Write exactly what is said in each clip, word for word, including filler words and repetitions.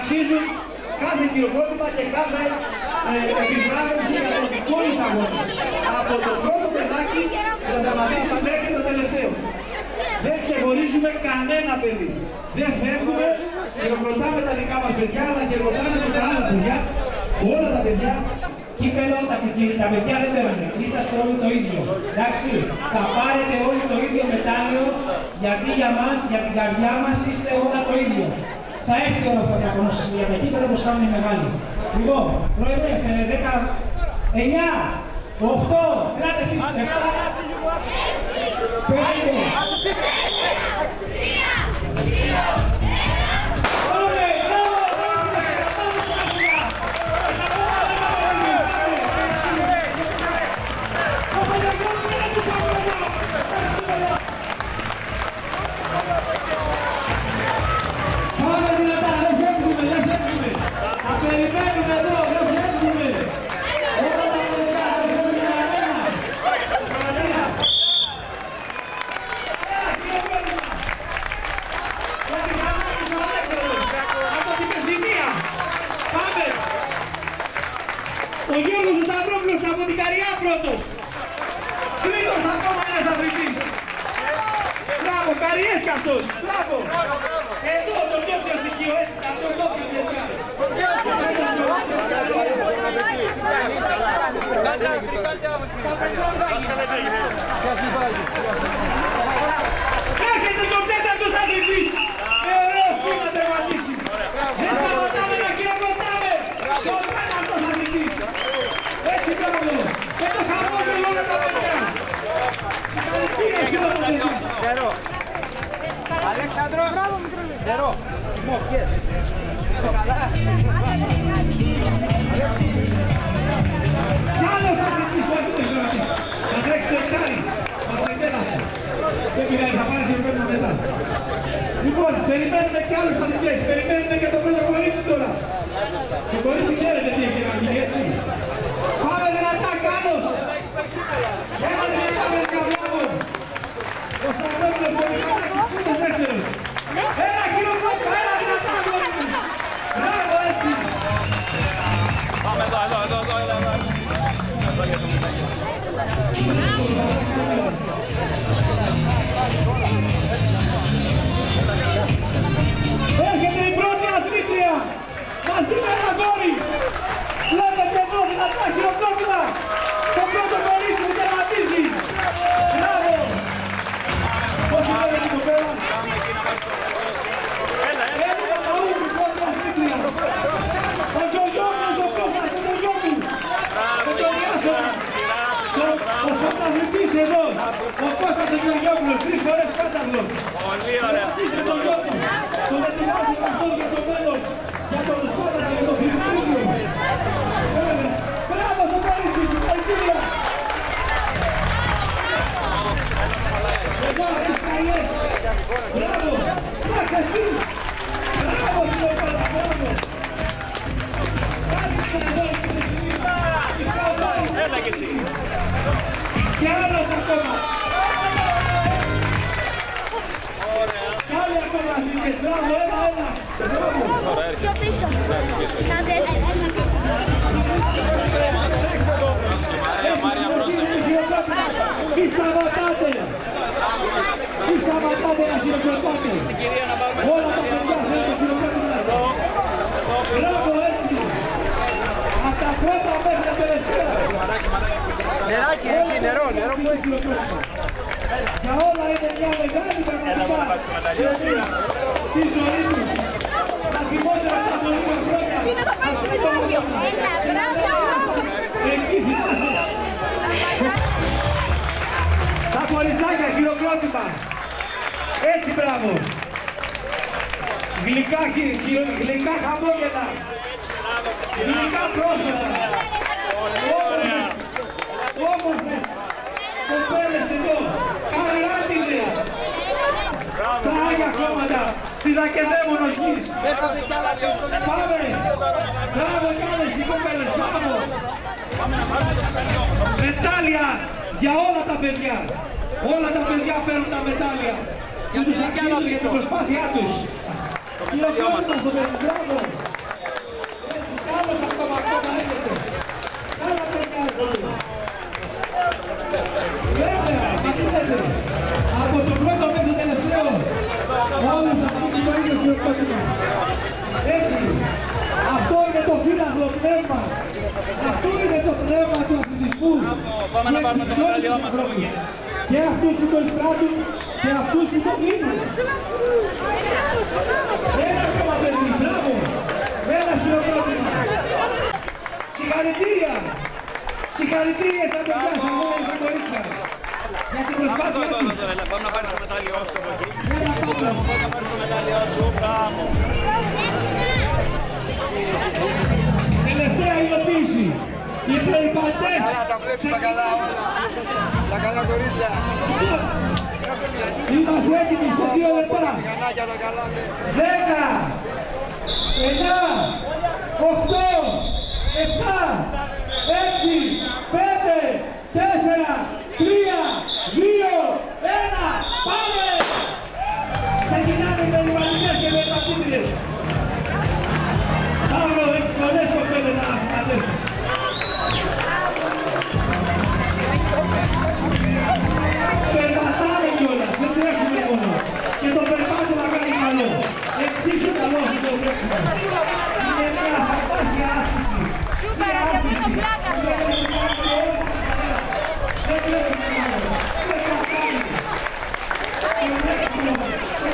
αξίζουν κάθε χειροκρότημα και κάθε ε, επιβράβευση για τον όλους αγώνες. Από το πρώτο παιδάκι θα τερματίσει μέχρι το τελευταίο. Δεν ξεχωρίζουμε κανένα παιδί. Δεν φεύγουμε, χειροκροτάμε τα δικά μας παιδιά, αλλά χειροκροτάμε και τα άλλα παιδιά, όλα τα παιδιά. Κύπελο, τα, τα παιδιά δεν παίρνουν. Είσαστε όλοι το ίδιο. Εντάξει, θα πάρετε όλοι το ίδιο μετάλλιο, γιατί για μας, για την καρδιά μας είστε όλα το ίδιο. Θα έρθει η ώρα που θα κακονόσαστε για τα κύπελα όπως κάνουν οι μεγάλοι. Λοιπόν, πρόεδρε, σε δέκα, εννιά, οκτώ, κράτε εσείς, εφτά, πέντε, περιμένουμε εδώ, δεν φεύγουμε. Όλα τα παιδιά, δεν φεύγουμε κανένα. Κανένα. Ένα χειροκρότημα. Το μηχανάκι του Αλέξανδρου. Από την Πεσσηνία. Πάμε. Ο Γιώργος ο Σταυρόπουλος από την Καριά πρώτος. Τρίτος ακόμα ένας αθλητής. Μπράβο, Καριές κι αυτός. Μπράβο. Εδώ το τόπιο στοιχείο, έτσι, αυτό το τόπιο παιδιά. Έρχεται το τέταρτος αθλητής. Με ωραίο στήμα τερματίσει. Δεν σταματάμε να χειροκροτάμε. Το τέταρτος αθλητής. Έτσι μπράβο. Και το χαμόγελο όλα τα παιδιά. Νερό. Αλέξανδρο. Νερό. Μου πιες. Είσαι καλά. Κι άλλος αθλητής που έχετε ζωματίσει. Θα τρέξει το εξάρι. Θα ξεπέρασε. Δεν πειράζει, θα πάρει σε πέντε μετά. Λοιπόν, περιμένουμε κι άλλους αθλητές. Περιμένουμε και το πρώτο κορίτσι τώρα. Το κορίτσι ξέρετε τι έχει να γίνει, έτσι. Πάμε δυνατά, Κάνος. Ένα δυνατά με καβλάβο. Ο Σταυρόπουλος ο Μηχανάκης, πού είναι δεύτερος. Ένα χειροκρότημα, ένα δυνατά, αγόρι μου. Μπράβο, έτσι. Πάμε εδώ, εδώ, εδώ, εδώ, εδώ, εδώ. Έρχεται η πρώτη αθλήτρια μαζί με ένα γόρι. Βλέπετε εδώ δυνατά χειροκρότημα. Το πρώτο κορίτσι που τερματίζει. Μπράβο. Πώς είναι η κοπέλα. Έρχεται ο Ναούμ η πρώτη αθλήτρια. Ο Γιωργιόπουλος ο Κώστας με τον Γιώργου. Με τον Ιάσονα. Ο σπαρταθλητής εδώ. Ο Κώστας ο Γιωργιόπουλος. Τρεις φορές πέταγλο. Πολύ ωραία. Με τον Γιώργου. Τον ετοιμάζει αυτό για το μέλλον. Για τον Σπάτα και τον Φιλιππίνιο. Μπράβο στο κορίτσι, συγχαρητήρια. Εδώ τις Καριές. Μπράβο. Μάξε εσύ. Μπράβο στην κοπέλα. Μπράβο. Έλα και εσύ. Και άλλος ακόμα. Κι άλλοι ακόμα αθλητές. Μπράβο, ένα, ένα. Πιο πίσω. Κάντε ένα. Μη σταματάτε. Μη σταματάτε να χειροκροτάτε. Όλα τα παιδιά θέλουν να χειροκροτάτε. Μπράβο, έτσι. Από τα πρώτα μέχρι τα τελευταία. Νεράκι, εκεί, νερό, νερό που έχει. Για όλα είναι μια μεγάλη πραγματικά στη ζωή τους. Τα θυμότερα τα χρόνια χρόνια. Τι να θα πάει στο μετάλλιο. Έλα, μπράβο. Εκεί θυμάσαι. Τα κοριτσάκια, χειροκρότημα. Έτσι, μπράβο. Γλυκά, χει- χει- γλυκά χαμόγελα. Γλυκά πρόσωπα. Όμορφες. Όμορφες. Κοπέλες εδώ. Καράτιδες. Στα Άγια Χρώματα. Της Ακεδαίμονος γης. Πάμε. Μπράβο κι άλλες οι κοπέλες. Μπράβο. Μετάλλια για όλα τα παιδιά. Όλα τα παιδιά παίρνουν τα μετάλλια. Και τους αξίζουν για την προσπάθειά τους. Χειροκρότημα στο παιδί. Μπράβο. πνεύμα. Αυτό είναι το πνεύμα του αθλητισμού. Πάμε να πάρουμε το μετάλλιό μας από εκεί. Και αυτούς που το εισπράττουν και αυτούς που το κλείνουν. Ένα ακόμα παιδί, μπράβο. Ένα χειροκρότημα. Συγχαρητήρια. Συγχαρητήρια στα παιδιά, στα μόνα και στα κορίτσια. Για την προσπάθεια τους. Πάμε να πάρεις το μετάλλιό σου από εκεί. Πάμε να πάρεις το μετάλλιό σου. Μπράβο. Τελευταία υλοποίηση. Οι προϋπαντές. Τα βλέπεις τα καλά όλα. Τα καλά κορίτσια. Είμαστε έτοιμοι σε δύο λεπτά. Κανάκια τα καλά. Δέκα, εννιά, οκτώ, επτά, έξι, πέντε, τέσσερα, τρία, δύο, ένα, πάμε! Ξεκινάμε με περιβαλλοντικές και με παθήτριες. Παύλο, έχεις πολλές κοπέλες να κατέψεις. Περπατάμε κιόλας, δεν τρέχουμε μόνο. Και το περπάτημα να κάνει καλό. Εξίσου καλό είναι το τρέξιμο. Είναι μια θαυμάσια άσκηση. Σούπερα και βρήκω πλάκα σου. Δεν βλέπουμε άλλο. Περπατάμε. Το τρέξιμο. Το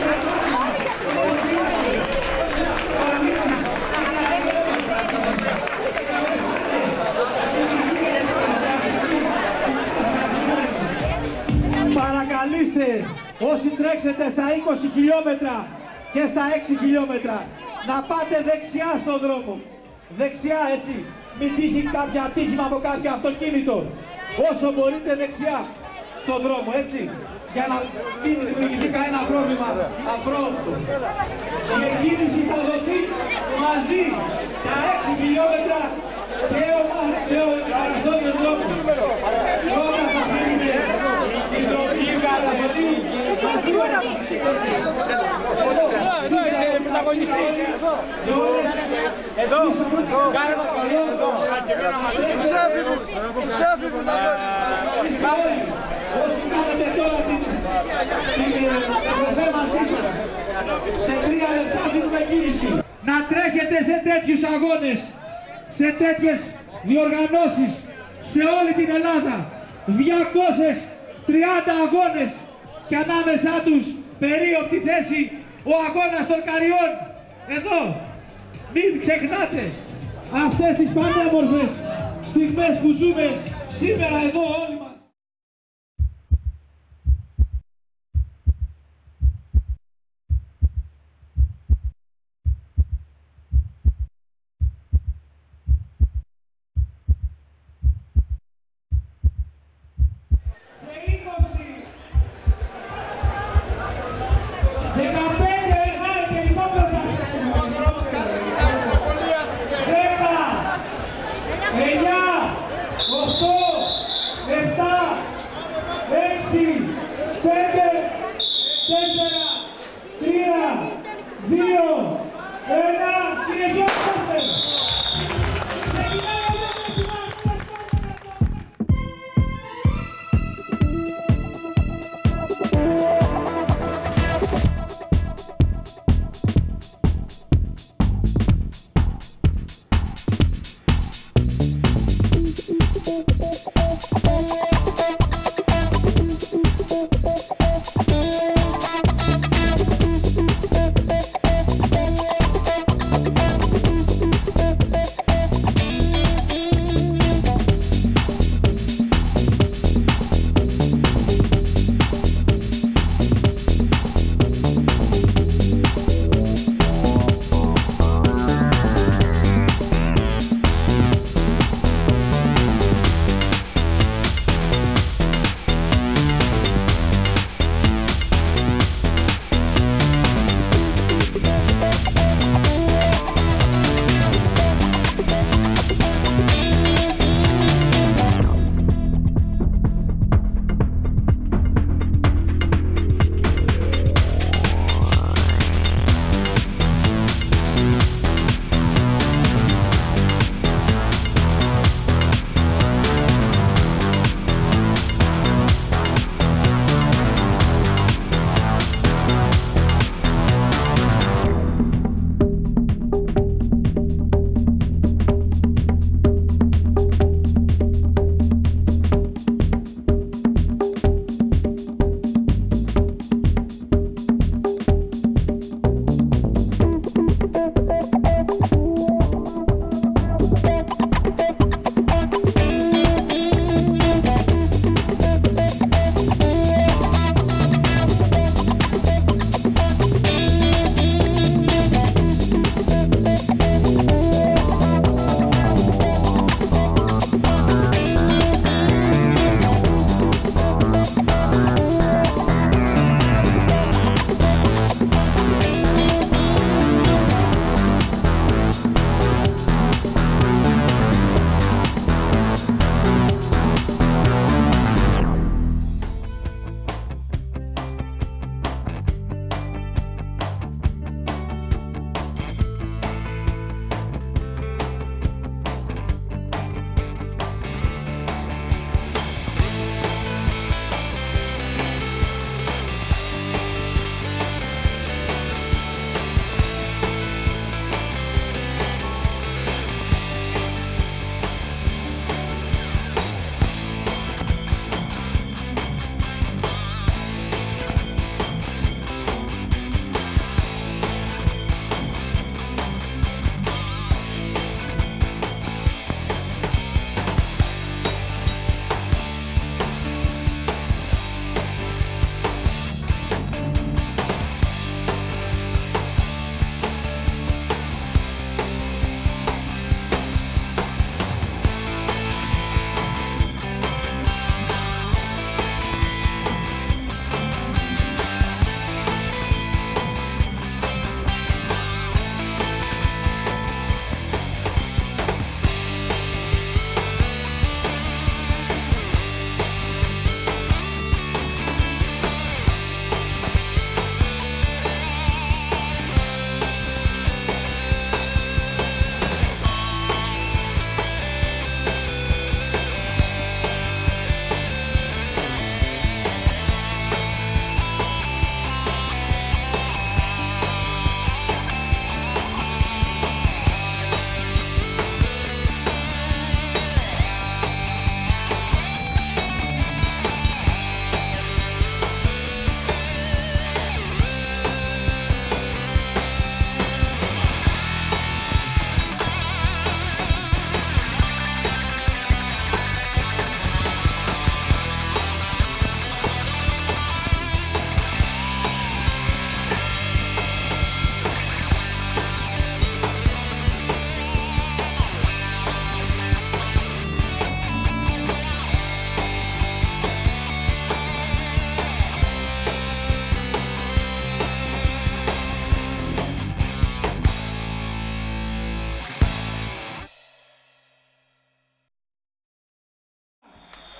παρακαλείστε όσοι τρέξετε στα είκοσι χιλιόμετρα και στα έξι χιλιόμετρα να πάτε δεξιά στον δρόμο. Δεξιά, έτσι. Μην τύχει κάποια ατύχημα από κάποιο αυτοκίνητο. Όσο μπορείτε δεξιά στον δρόμο, έτσι. Για να μην δημιουργηθεί κανένα πρόβλημα απρόοπτο. Η εκκίνηση θα δοθεί μαζί τα έξι χιλιόμετρα και ο, και ο μαραθώνιος δρόμος. Τώρα θα φύγουμε η τροπή καταφωτή μαζί. Εδώ είσαι πρωταγωνιστής. Εδώ. Κάνε μας καλό. Τους έφηβους. Τους έφηβους θα βλέπεις. Όσοι κάνετε τώρα την προθέμασή σας, σε τρία λεπτά δίνουμε κίνηση. Να τρέχετε σε τέτοιους αγώνες, σε τέτοιες διοργανώσεις, σε όλη την Ελλάδα. διακόσιοι τριάντα αγώνες και ανάμεσά τους περίοπτη θέση ο αγώνας των Καριών. Εδώ, μην ξεχνάτε αυτές τις πανέμορφες στιγμές που ζούμε σήμερα εδώ όλοι μας. εννιά, οκτώ, επτά,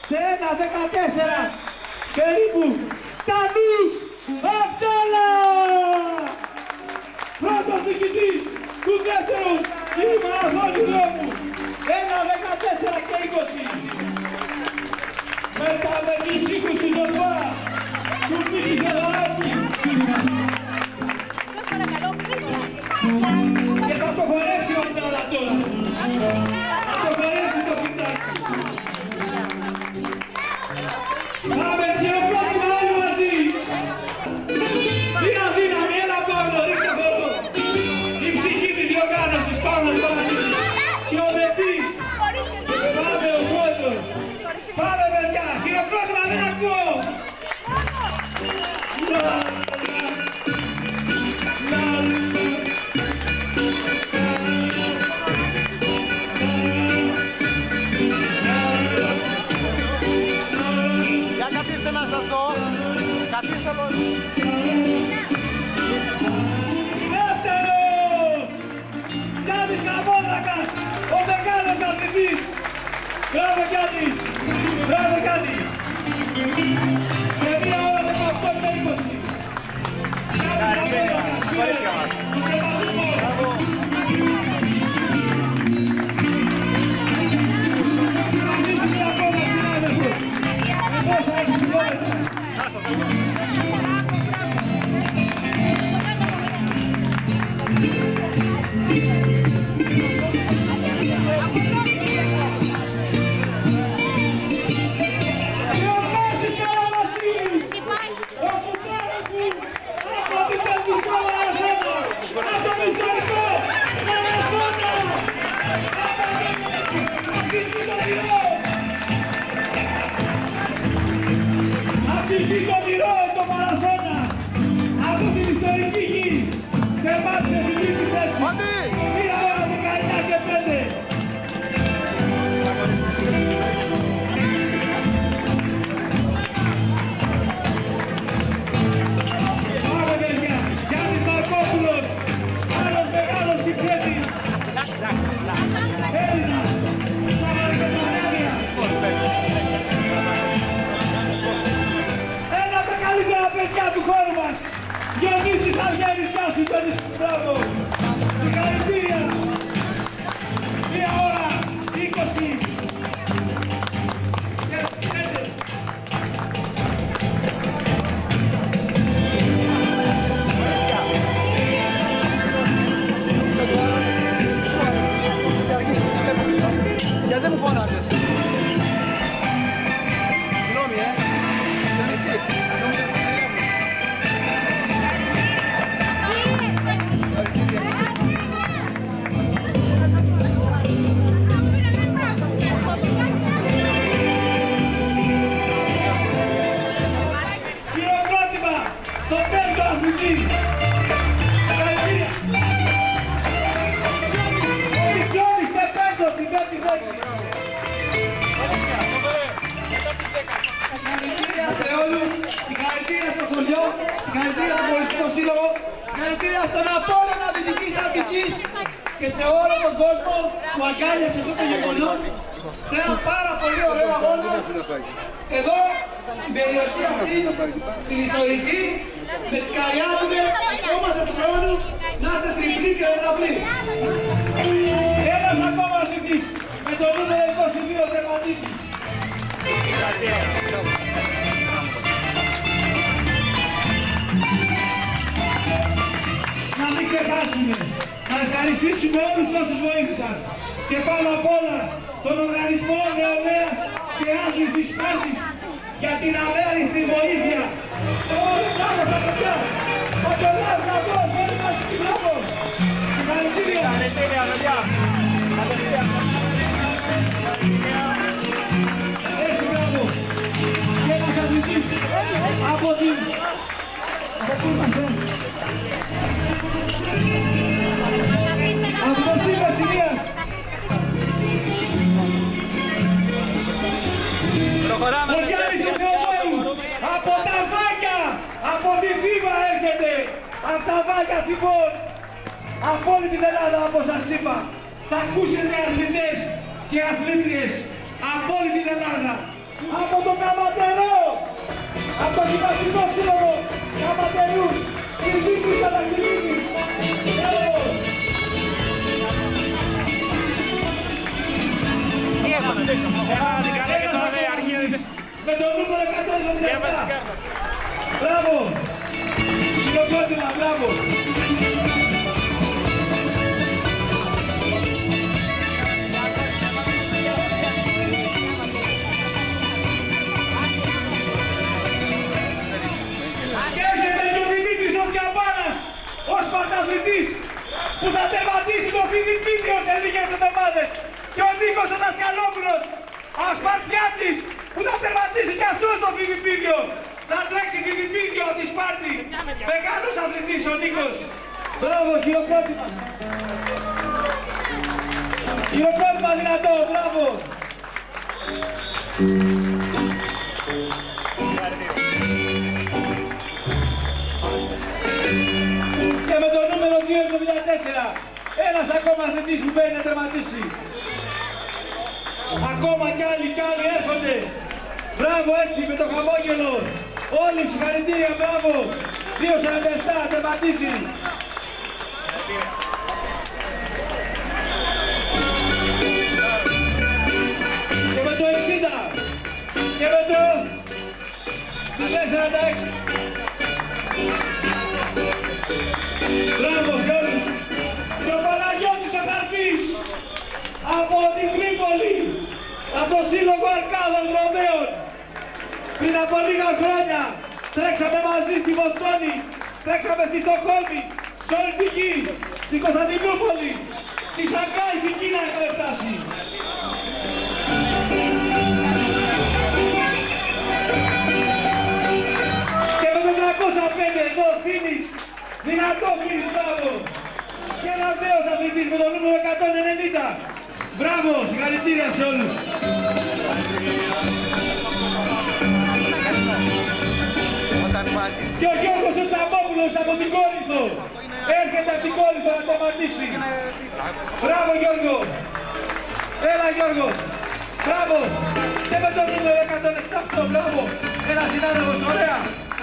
σε ένα δεκατέσσερα περίπου Τανής Απτάλα! Πρώτος νικητής του δεύτερου ημιμαραθώνιου δρόμου, ένα δεκατέσσερα και είκοσι. Μετά με τους ήχους του Ζωτβά, του Μίκη Θεοδωράκη. Και θα το χορέψει ο Απτάλα τώρα. Θα το χορέψει το φυτάκι. Πάμε χειροκρότημα όλοι μαζί. Μια δύναμη, ένα πόνο, ρίξτε αυτό. Η ψυχή της διοργάνωσης, πάμε μαζί. Και ο Μετής. Πάμε ο πρώτος. Πάμε παιδιά, χειροκρότημα δεν ακούω. Για καθίστε να σας δω. Καθίστε εδώ. Δεύτερος! Γιάννης Καμπόδρακας, ο μεγάλος αθλητής. Μπράβο Γιάννη! Μπράβο Γιάννη! Σε μία ώρα δεκαοκτώ και είκοσι. Γιάννης Καμπόδρακας, πήρε τον τερματισμό. Θα ζήσουμε ακόμα συνάδελφος. Πώς θα έχει χιλιόμετρα. Αφηγεί το μυρό το μαραθώνα από την ιστορική γη. Τερμάτισε στην τρίτη θέση. Μία ώρα δεκαεννιά και πέντε. Πάμε παιδιά. Γιάννης Μαρκόπουλος. Άλλος μεγάλος συμπρέτης. Έλληνας. Πάμε και τα Ρένια. Ένα από τα καλύτερα παιδιά του χώρου μας. Διονύσης Αργέρης, γεια σου, παίρνεις μπράβο. Συγχαρητήρια. Μία ώρα, είκοσι. Και πέντε. Γιατί δεν μου φώναζες. Συγγνώμη, ε. Δεν εσύ. Χειροκρότημα στον πέμπτο αθλητή. Συγχαρητήρια. Ο Μητσόνης είναι πέμπτος στην πέμπτη θέση. Συγχαρητήρια σε όλους, συγχαρητήρια στο χωριό, συγχαρητήρια στον Πολιτικό Σύλλογο, συγχαρητήρια στον Απόλλωνα Δυτικής Αττικής και σε όλο τον κόσμο που αγκάλιασε αυτό το γεγονός σε έναν πάρα πολύ ωραίο αγώνα εδώ στην περιοχή αυτή, την ιστορική, με τις Καριάτιδες, ευχόμαστε του χρόνου να είστε τριπλοί και τετραπλοί. Ένας ακόμα αθλητής με το νούμερο είκοσι δύο τερματίσει. Να μην ξεχάσουμε, να ευχαριστήσουμε όλους όσους βοήθησαν και πάνω απ' όλα τον Οργανισμό Νεολαίας και Άθλησης Σπάρτης για την αμέριστη βοήθεια. Όλοι μπράβο στα παιδιά! Ο Κελάς Γαμπός, όλοι μας στην μπράβο! Συγχαρητήρια! Συγχαρητήρια, παιδιά! Έτσι μπράβο! Και ένας αθλητής από την... Από πού είμαστε? Από το Σύμβας Ηλίας! Προχωράμε Ο με Γιάννης ο τα Θεοδόρου, από τα Βάκια, από τη Βίβα έρχεται, από τα Βάκια λοιπόν, από όλη την Ελλάδα όπως σας είπα. Θα ακούσετε αθλητές και αθλήτριες από όλη την Ελλάδα. από το Καματερό, από το Γυμναστικό Σύλλογο Καματερού, η Δίκη Σαντακυλίνης. Με το νούμερο εκατόν εβδομήντα επτά. Μπράβο! Χειροκρότημα, μπράβο! Και έρχεται και ο Δημήτρης ο Διαμπάνας, ο Σπαρταθλητής, που θα τερματίσει το Φιλιππίνιο σε λίγες εβδομάδες. Και ο Νίκος ο Δασκαλόπουλος, ο Σπαρτιάτης, που θα τερματίσει και αυτός το Φιλιππίνιο. Θα τρέξει Φιλιππίνιο από τη Σπάρτη. Μεγάλος αθλητής ο Νίκος. Μπράβο, χειροκρότημα. Χειροκρότημα δυνατό, μπράβο. Και με το νούμερο δύο εβδομήντα τέσσερα, ένας ακόμα αθλητής που παίρνει να τερματίσει. Ακόμα κι άλλοι κι άλλοι έρχονται. Μπράβο έτσι με το χαμόγελο. Όλοι συγχαρητήρια, μπράβο. δύο σαράντα επτά, τερματίσει. Και με το εξήντα. Και με το δύο σαράντα έξι. Μπράβο σε όλους. Και ο Παναγιώτης ο Καρπής από την Τρίπολη, από το Σύλλογο Αρκάδων Ρωμαίων. Πριν από λίγα χρόνια τρέξαμε μαζί στη Βοστόνη, τρέξαμε στη Στοκχόλμη, σε όλη τη γη, στην Κωνσταντινούπολη, στη Σανγκάη, στην Κίνα έχουμε φτάσει. Και με το τριακόσια πέντε εδώ φίνις, δυνατό φίνις, μπράβο. Και ένας νέος αθλητής με το νούμερο εκατόν ενενήντα. Μπράβο, συγχαρητήρια σε όλους. Και ο Γιώργος ο Τσαμπόπουλος από την Κόρινθο. Έρχεται από την Κόρινθο να τερματίσει. Μπράβο Γιώργο. Έλα Γιώργο. Μπράβο. Και με το νούμερο εκατόν εξήντα οκτώ. Μπράβο. Ένας συνάδελφος. Ωραία.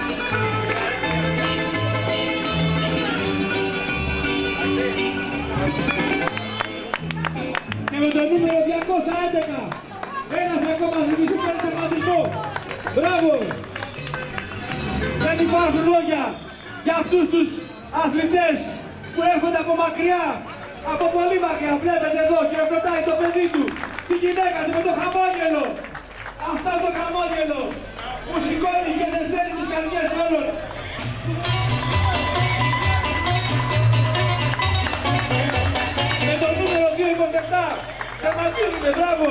Και με το νούμερο διακόσια έντεκα, ένας ακόμα αθλητής που παίρνει τερματισμό. Μπράβο! Δεν υπάρχουν λόγια για αυτούς τους αθλητές που έρχονται από μακριά, από πολύ μακριά. Βλέπετε εδώ, χειροκροτάει το παιδί του, τη γυναίκα του με το χαμόγελο. Αυτό το χαμόγελο που σηκώνει και ζεσταίνει τις καρδιές όλων. Με το νούμερο δύο είκοσι επτά, τερματίζουμε, μπράβο!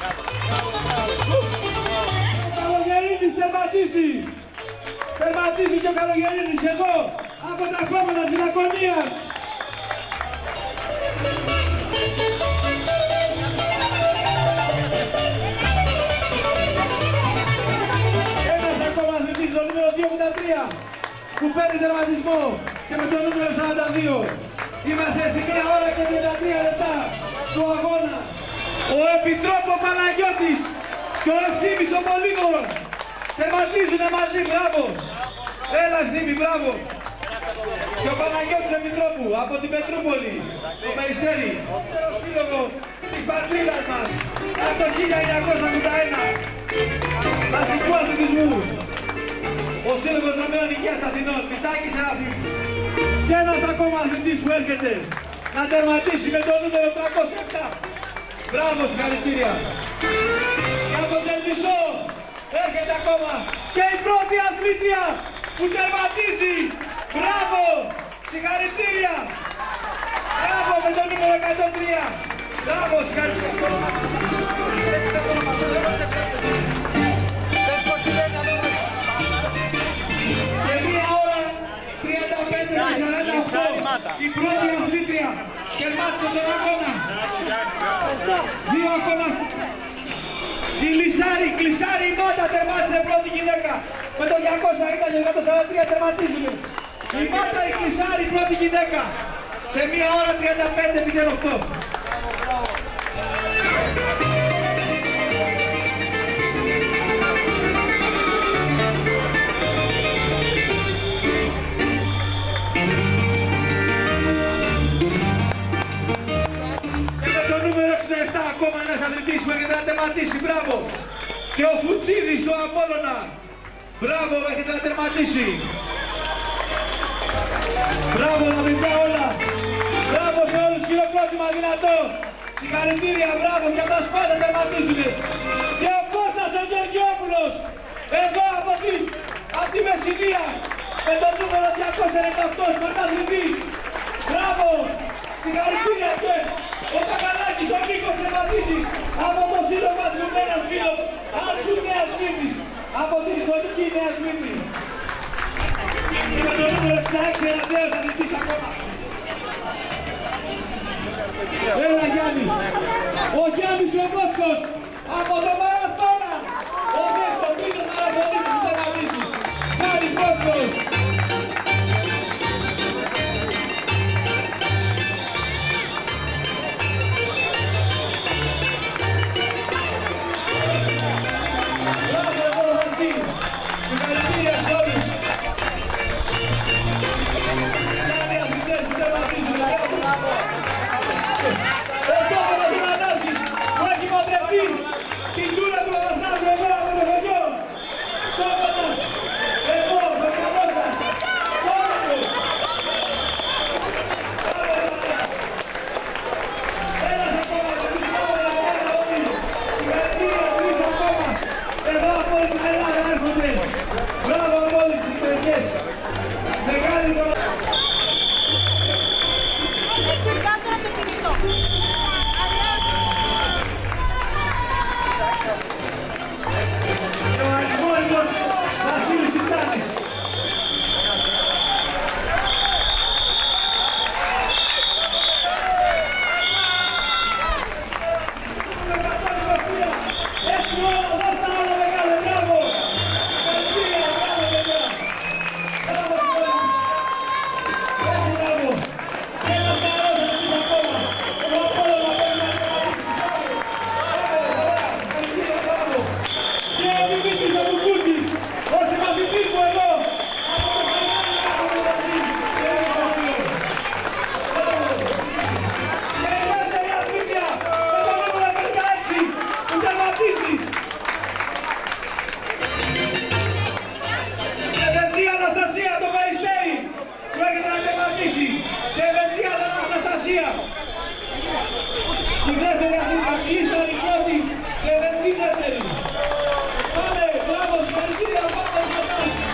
Ο Καλογερίνης τερματίζει! Τερματίζει και ο Καλογερίνης εδώ, από τα κόμματα της Λακωνίας! Ένας ακόμα αθλητής, το νούμερο δύο εβδομήντα τρία, που παίρνει τερματισμό και με το νούμερο σαράντα δύο. Είμαστε σε μία ώρα και τριάντα τρία λεπτά του αγώνα. Ο Επιτρόπο Παναγιώτης και ο Ευθύμης ο Πολύδωρος τερματίζουνε μαζί, μπράβο. Έλα Ευθύμη, μπράβο. Και ο Παναγιώτης Επιτρόπου από την Πετρούπολη, το Περιστέρι, ο σύλλογο της πατρίδας μας, από το χίλια εννιακόσια ογδόντα ένα, αστικού αθλητισμού. Ο Σύλλογος Ρωμαίων Υγείας Αθηνών, Μητσάκης Σεραφείμ. Και ένας ακόμα αθλητής που έρχεται να τερματίσει με το νούμερο τριακόσια επτά. Μπράβο, συγχαρητήρια. Και από τον Τελμισό έρχεται ακόμα και η πρώτη αθλήτρια που τερματίζει. Μπράβο, συγχαρητήρια. Μπράβο με το νούμερο εκατόν τρία. Μπράβο, συγχαρητήρια. Σε μία ώρα τριάντα πέντε με σαράντα οκτώ η πρώτη αθλήτρια τερμάτισε τον αγώνα. Δύο ακόμα. Η Λυσάρη, Κλυσάρη η Μάτα τερμάτισε πρώτη γυναίκα. Με το διακόσια ήταν και με το σαράντα τρία τερματίζουν. Η Μάτα, η Κλυσάρη πρώτη γυναίκα. Σε μία ώρα τριάντα πέντε με οκτώ. Μαρκής που έχετε να τερματίσει, μπράβο. Και ο Φουτσίδης του Απόλλωνα. Μπράβο, έχετε να τερματίσει. Μπράβο τα παιδιά όλα. Μπράβο σε όλους, χειροκρότημα δυνατό. Συγχαρητήρια, μπράβο, και αυτά σπάτα τερματίζουνε. Και ο Κώστας ο Γεωργιόπουλος, εδώ από τη, από τη Μεσσηνία, με το νούμερο διακόσια ενενήντα οκτώ πρωταθλητής. Μπράβο, συγχαρητήρια και ο Κακαλάκης ο Νίκος τερματίζει από το Σύλλογο Αθλουμένων Φίλων Άλσου Νέας Μύρνης, από την ιστορική Νέα Σμύρνη. Και με το νούμερο εξήντα έξι εναντίον αθλητής ακόμα. Έλα Γιάννη, ο Γιάννης ο Μόσχος από το Μαραθώνα, ο δεύτερος τρίτος μαραθωνίτης που τερματίζει. Γιάννης Μόσχος. Μπράβο εδώ ο Βασίλη, συγχαρητήρια σε όλους. Γιάννη αθλητές που τερματίζουν, μπράβο. Ο Τσόπολος ο Ανάσης που έχει παντρευτεί την Τούλα του Παπασταύρου εδώ από το χωριό. Τσόπολος, εδώ, με καλό σας. Τσόπολος. Ένας ακόμα, τρεις ακόμα, ένα όλοι. Συγχαρητήρια, τρεις ακόμα. Εδώ από όλη την Ελλάδα έρχονται. Μπράβο από όλες τις περιοχές. Μεγάλη το... Και ο αριθμόνιμος Βασίλης Τιτάνης. Έτσι όλο, δώστα άλλο μεγάλο, μπράβο. Ευχαριστήρια, μπράβο παιδιά. Μπράβο όλοι. Έτσι μπράβο. Και ένας νεαρός αυτής ακόμα. Ο Απόλλωνα πρέπει να τερματίσει. Ευχαριστήρια, μπράβο. Και ο Δημήτρης ο Μπουκούτσης, ο συμμαθητής μου εδώ, από το Χαϊμάνι από το Βασίλη. Και ο Βασίλης. Μπράβο. Και η δεύτερη αθλήτρια, με το νούμερο πενήντα έξι, που τερματίζει. Και δεξιά Αναστασία το Περιστέρι, που έρχεται να τερματίσει. Και δεξιά την Αναστασία. Η δεύτερη αθλήτρια κλείσανε η πρώτη και δεξί δεύτερη. Πάμε, μπράβο, συγχαρητήρια, πάμε μετά.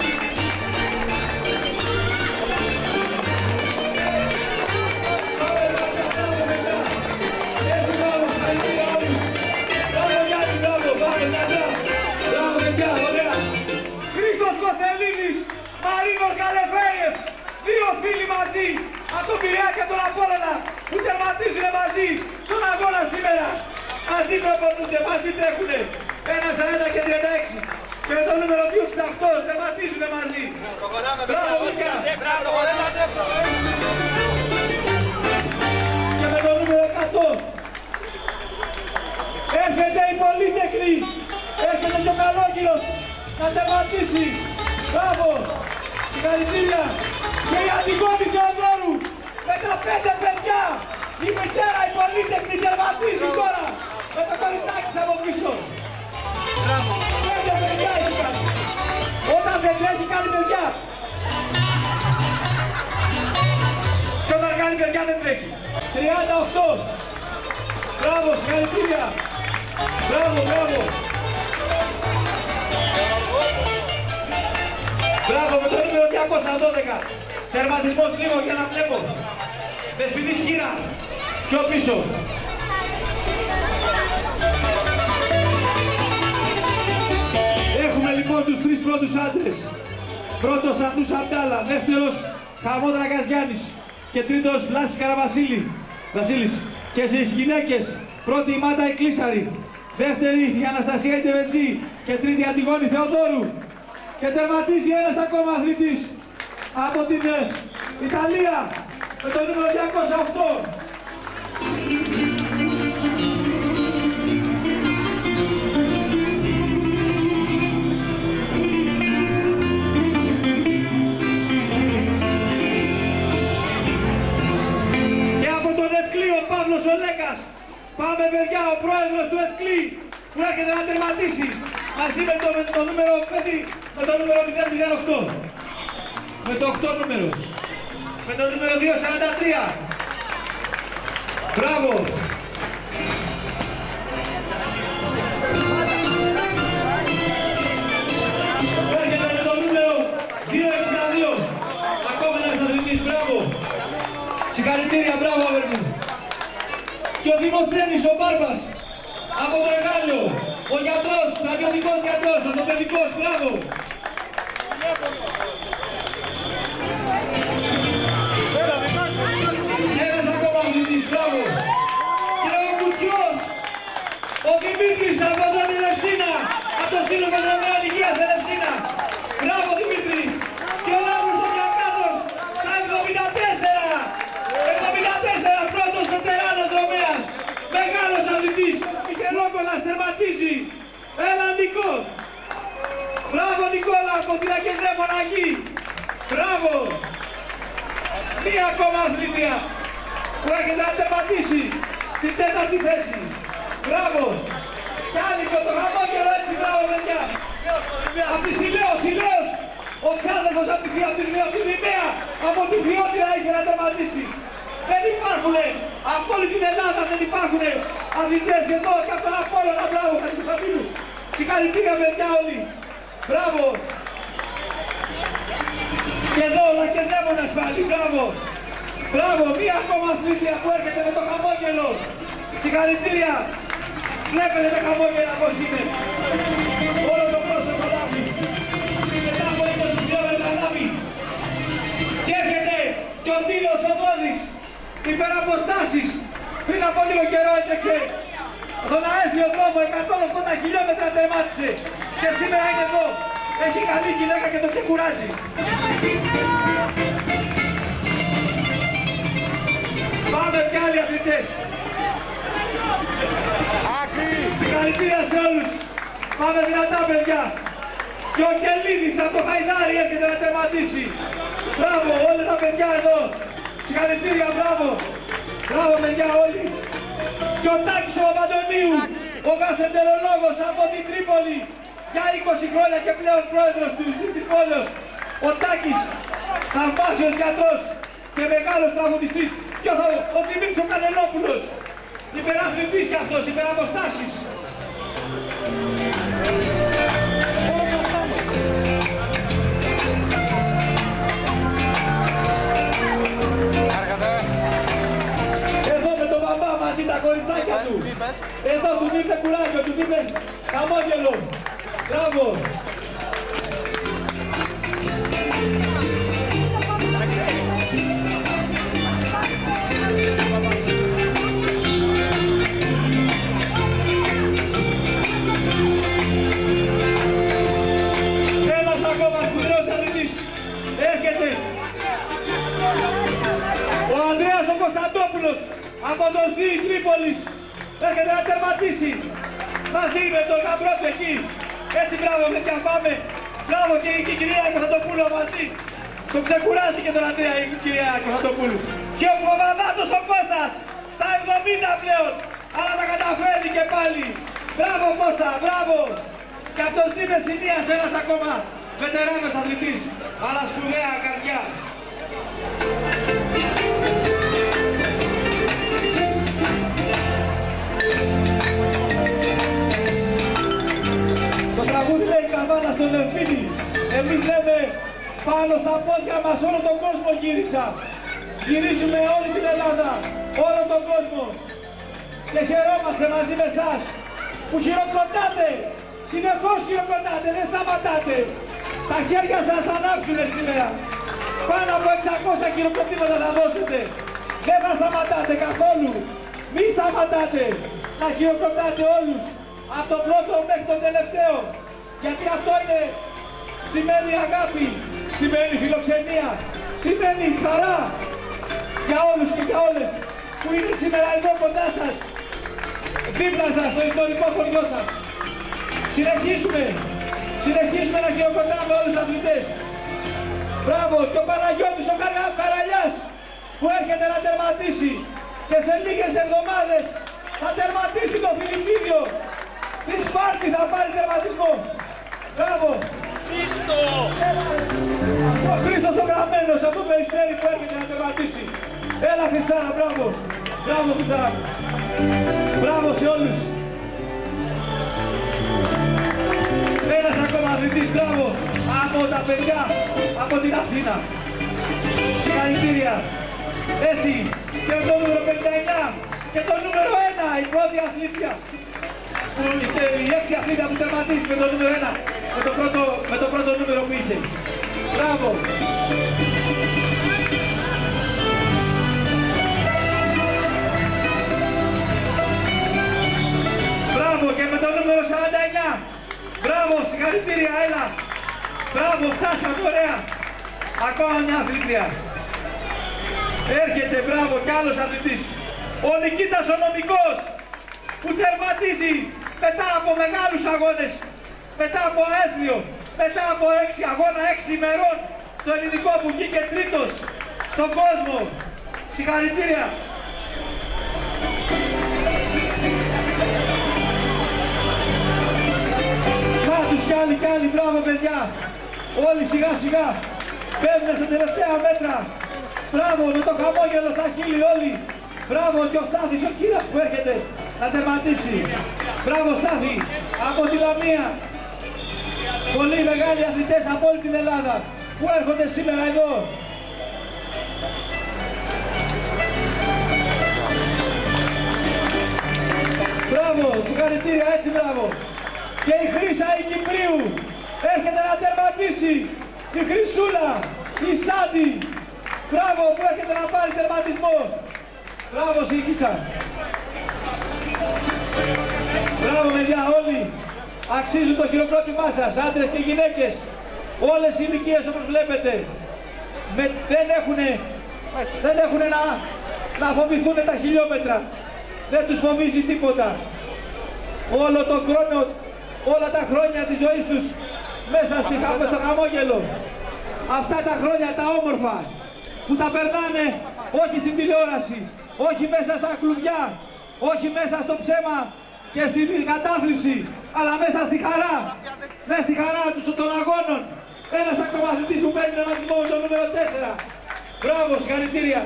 Πάμε, μπράβο, μετά. Έτσι, μπράβο, συγχαρητήρια όλους. Μπράβο, Γιάννη, μπράβο, πάμε μετά. Μπράβο, παιδιά, ωραία. Χρήστος Κωστελίδης, Μαρίνος Γαλεφέιεφ, δύο φίλοι μαζί, από τον Πειραιά και τον Απόλλωνα, που τερματίζουν μαζί τον αγώνα σήμερα. Μαζί προπονούνται, μαζί τρέχουνε. ένα σαράντα και τριάντα έξι. Και με το νούμερο δύο εξήντα οκτώ τερματίζουνε μαζί. Μπράβο, παιδιά. Και με το νούμερο εκατό έρχεται η Πολύτεχνη. Έρχεται και ο Καλόγυρος να τερματίσει. Μπράβο. Συγχαρητήρια. Και η Αντιγόνη Θεοδόρου με τα πέντε παιδιά. Η μητέρα η Πολύτεχνη τερματίζει τώρα με το κοριτσάκι της από πίσω. Πέντε παιδιά έχει κάνει. Όταν δεν τρέχει κάνει παιδιά. Και όταν κάνει παιδιά δεν τρέχει. τριάντα οκτώ. Μπράβο, συγχαρητήρια. Μπράβο, μπράβο. Μπράβο, με το νούμερο διακόσια δώδεκα. Τερματισμός λίγο για να βλέπω. Δεσποινής Κύρα. Πιο πίσω. Έχουμε λοιπόν τους τρεις πρώτους άντρες. Πρώτος Θανούς Αντάλα, δεύτερος Χαμόδρακας Γιάννης και τρίτος Βλάσης Καραβασίλη. Βασίλης. Και στις γυναίκες, πρώτη η Μάτα η Κλίσαρη, δεύτερη η Αναστασία Ιντεβετζή και τρίτη η Αντιγόνη Θεοδόρου. Και τερματίζει ένας ακόμα αθλητής από την ε, Ιταλία με το νούμερο διακόσια οκτώ. Και από τον Ευκλείο Παύλος ο Λέκας. Πάμε παιδιά, ο πρόεδρος του Ευκλείου. Ανατολή που έρχεται να τερματίσει μαζί με το, με το νούμερο πέντε, με το νούμερο μηδέν μηδέν οκτώ. Με το οκτώ νούμερο. Με το νούμερο δύο σαράντα τρία. Μπράβο. Έρχεται με το νούμερο δύο εξήντα δύο. Ακόμα ένας αθλητής. Μπράβο. Συγχαρητήρια. Μπράβο, αδερφοί. Και ο Δημοσθένης, ο Μπάρμπας. Από το Εγάλιο. Ο γιατρός, στρατιωτικός γιατρός, ο ορθοπαιδικός. Μπράβο. Ένας ακόμα αθλητής. Μπράβο. Και ο Κουτιός. Ο Δημήτρης από τον Ελευσίνα. Από το Σύλλογο Δρομέων Υγείας Ελευσίνα. Μπράβο, Δημήτρη. Και ο Λάμπρος ο Διακάτος στα εβδομήντα τέσσερα. εβδομήντα τέσσερα, πρώτος βετεράνος δρομέας. Μεγάλος αθλητής. Μιχελόκολας τερματίζει. Έλα, Νικό. Μπράβο, Νικόλα, από την Ακεδέμονα Αγή. Μπράβο. Μία ακόμα αθλήτρια που έχετε να τερματίσει στην τέταρτη θέση. Μπράβο. Σάλικο το χαμόγελο, έτσι, μπράβο, παιδιά. Από τη Σιλέος, Σιλέος. Ο ξάδερφος από τη Δημαία, από τη Φιότηρα είχε να τερματίσει. Δεν υπάρχουνε, από όλη την Ελλάδα δεν υπάρχουνε αθλητές εδώ και από τον Απόλλωνα. Μπράβο, Χατζηφαντήλου. Συγχαρητήρια, παιδιά, όλοι. Μπράβο. Και εδώ ο Λακεδαίμονας πάλι, μπράβο. Μπράβο, μία ακόμα αθλήτρια που έρχεται με το χαμόγελο. Συγχαρητήρια. Βλέπετε τα χαμόγελα πώς είναι. Όλο το πρόσωπο λάβει. Μετά από είκοσι χιλιόμετρα λάβει. Και έρχεται και ο Τίλος ο Βόδης. Υπεραποστάσεις. Πριν από λίγο καιρό έτρεξε στον αέφιο δρόμο εκατόν ογδόντα χιλιόμετρα τερμάτισε. Και σήμερα είναι εδώ. Έχει καλή γυναίκα και το ξεκουράζει. Πάμε κι άλλοι αθλητές. Συγχαρητήρια σε όλους. Πάμε δυνατά, παιδιά. Και ο Κελίδης από το Χαϊδάρι έρχεται να τερματίσει. Μπράβο, όλα τα παιδιά εδώ. Συγχαρητήρια, μπράβο. Μπράβο, παιδιά, όλοι. Και ο Τάκης ο Παπαντονίου, ο γαστρεντερολόγος από την Τρίπολη. Για είκοσι χρόνια και πλέον πρόεδρος του Τρίπολης. Ο Τάκης, θαυμάσιος γιατρός και μεγάλος τραγουδιστής. Και ο, ο Δημήτρης ο Κανελόπουλος. Υπεραθλητής κι αυτός, υπεραποστάσεις. Εδώ με τον μπαμπά μαζί τα κοριτσάκια του. Εδώ του δείτε κουράγιο, του δείτε χαμόγελο. Μπράβο. Ένας ακόμα σπουδαίος αθλητής έρχεται. Ο Ανδρέας ο Κωνσταντόπουλος από το ΣΔΙ Τρίπολης έρχεται να τερματίσει μαζί με τον Γαμπρότ εκεί. Έτσι, μπράβο, παιδιά, πάμε. Μπράβο και η κυρία Κωνσταντοπούλου μαζί. Τον ξεκουράσει και τον Ανδρέα η κυρία Κωνσταντοπούλου. Και ο Παπαδάτος ο Κώστας στα εβδομήντα πλέον. Αλλά τα καταφέρνει και πάλι. Μπράβο, Κώστα, μπράβο. Και από το ΣΔΙ Μεσσηνίας ένας ακόμα βετεράνος αθλητής. Αλλά σπουδαία καρδιά. Το τραγούδι λέει καβάνα στον Δελφίνη. Εμείς λέμε πάνω στα πόδια μας όλο τον κόσμο γύρισα. Γυρίζουμε όλη την Ελλάδα, όλο τον κόσμο. Και χαιρόμαστε μαζί με εσάς που χειροκροτάτε. Συνεχώς χειροκροτάτε, δεν σταματάτε. Τα χέρια σας θα ανάψουνε σήμερα. Πάνω από εξακόσια χειροκροτήματα θα δώσετε. Δεν θα σταματάτε καθόλου. Μη σταματάτε να χειροκροτάτε όλους. Από τον πρώτο μέχρι τον τελευταίο. Γιατί αυτό είναι, σημαίνει αγάπη, σημαίνει φιλοξενία, σημαίνει χαρά για όλους και για όλες που είναι σήμερα εδώ κοντά σας, δίπλα σας, στο ιστορικό χωριό σας. Συνεχίζουμε, συνεχίζουμε να χειροκροτάμε όλους τους αθλητές. Μπράβο, και ο Παναγιώτης ο Καρα... Καραλιάς που έρχεται να τερματίσει και σε λίγες εβδομάδες θα τερματίσει το Φιλιππίδιο από το Περιστέρι που έρχεται να τερματίσει. Έλα Χριστάρα, μπράβο. Μπράβο Χριστάρα. Μπράβο σε όλους. Ένας ακόμα αθλητής, μπράβο. Από τα παιδιά, από την Αθήνα. Συγχαρητήρια. Έτσι. Και το νούμερο πενήντα εννιά. Και το νούμερο ένα, η πρώτη αθλήτρια. Η έκτη αθλήτρια που τερματίσει με το νούμερο ένα. Με το πρώτο, με το πρώτο νούμερο που είχε. Μπράβο. Μπράβο και με το νούμερο σαράντα εννιά. Μπράβο, συγχαρητήρια, έλα. Μπράβο, φτάσαμε, ωραία. Ακόμα μια αθλήτρια. Έρχεται, μπράβο, κι άλλος αθλητής. Ο Νικήτας ο νομικός που τερματίζει μετά από μεγάλους αγώνες, μετά από αέθριο, μετά από έξι αγώνα, έξι ημερών στο ελληνικό που βγήκε τρίτος στον κόσμο. Συγχαρητήρια. Να τους κι άλλοι κι άλλοι, μπράβο παιδιά. Όλοι σιγά σιγά πέφτουν στα τελευταία μέτρα. Μπράβο, με το χαμόγελο στα χείλη όλοι. Μπράβο και ο Στάθης ο Κύρας που έρχεται να τερματίσει. Μπράβο Στάθη, από τη Λαμία. Πολύ μεγάλοι αθλητές από όλη την Ελλάδα που έρχονται σήμερα εδώ. Μπράβο, συγχαρητήρια, έτσι μπράβο. Και η Χρύσα η Κυπρίου έρχεται να τερματίσει. Η Χρυσούλα, η Σάντι. Μπράβο που έρχεται να πάρει τερματισμό. Μπράβο Σίκησα. Μπράβο παιδιά όλοι. Αξίζουν το χειροκρότημά σας, άντρες και γυναίκες. Όλες οι ηλικίες όπως βλέπετε. Με, δεν έχουν, δεν έχουν να, να φοβηθούν τα χιλιόμετρα. Δεν τους φοβίζει τίποτα. Όλο το χρόνο, όλα τα χρόνια της ζωής τους μέσα στη, στο χαμόγελο. Αυτά τα χρόνια τα όμορφα που τα περνάνε όχι στην τηλεόραση, όχι μέσα στα κλουβιά, όχι μέσα στο ψέμα και στην κατάθλιψη, αλλά μέσα στη χαρά, μέσα στη χαρά τους των αγώνων. Ένας ακόμα αθλητής που παίρνει τερματισμό με το νούμερο τέσσερα. Μπράβο, συγχαρητήρια.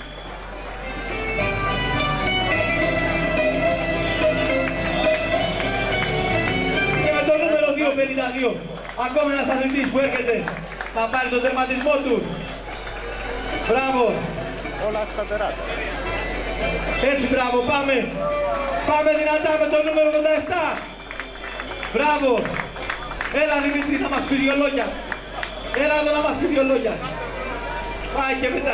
Και με το νούμερο δύο πενήντα δύο, ακόμα ένας αθλητής που έρχεται να πάρει τον τερματισμό του. Μπράβο. Όλα σκατεράτα. Έτσι, μπράβο, πάμε. Πάμε δυνατά με το νούμερο ογδόντα επτά. Μπράβο. Έλα Δημήτρη, θα μας πεις δυο λόγια. Έλα εδώ να μας πεις δυο λόγια. Πάει και μετά.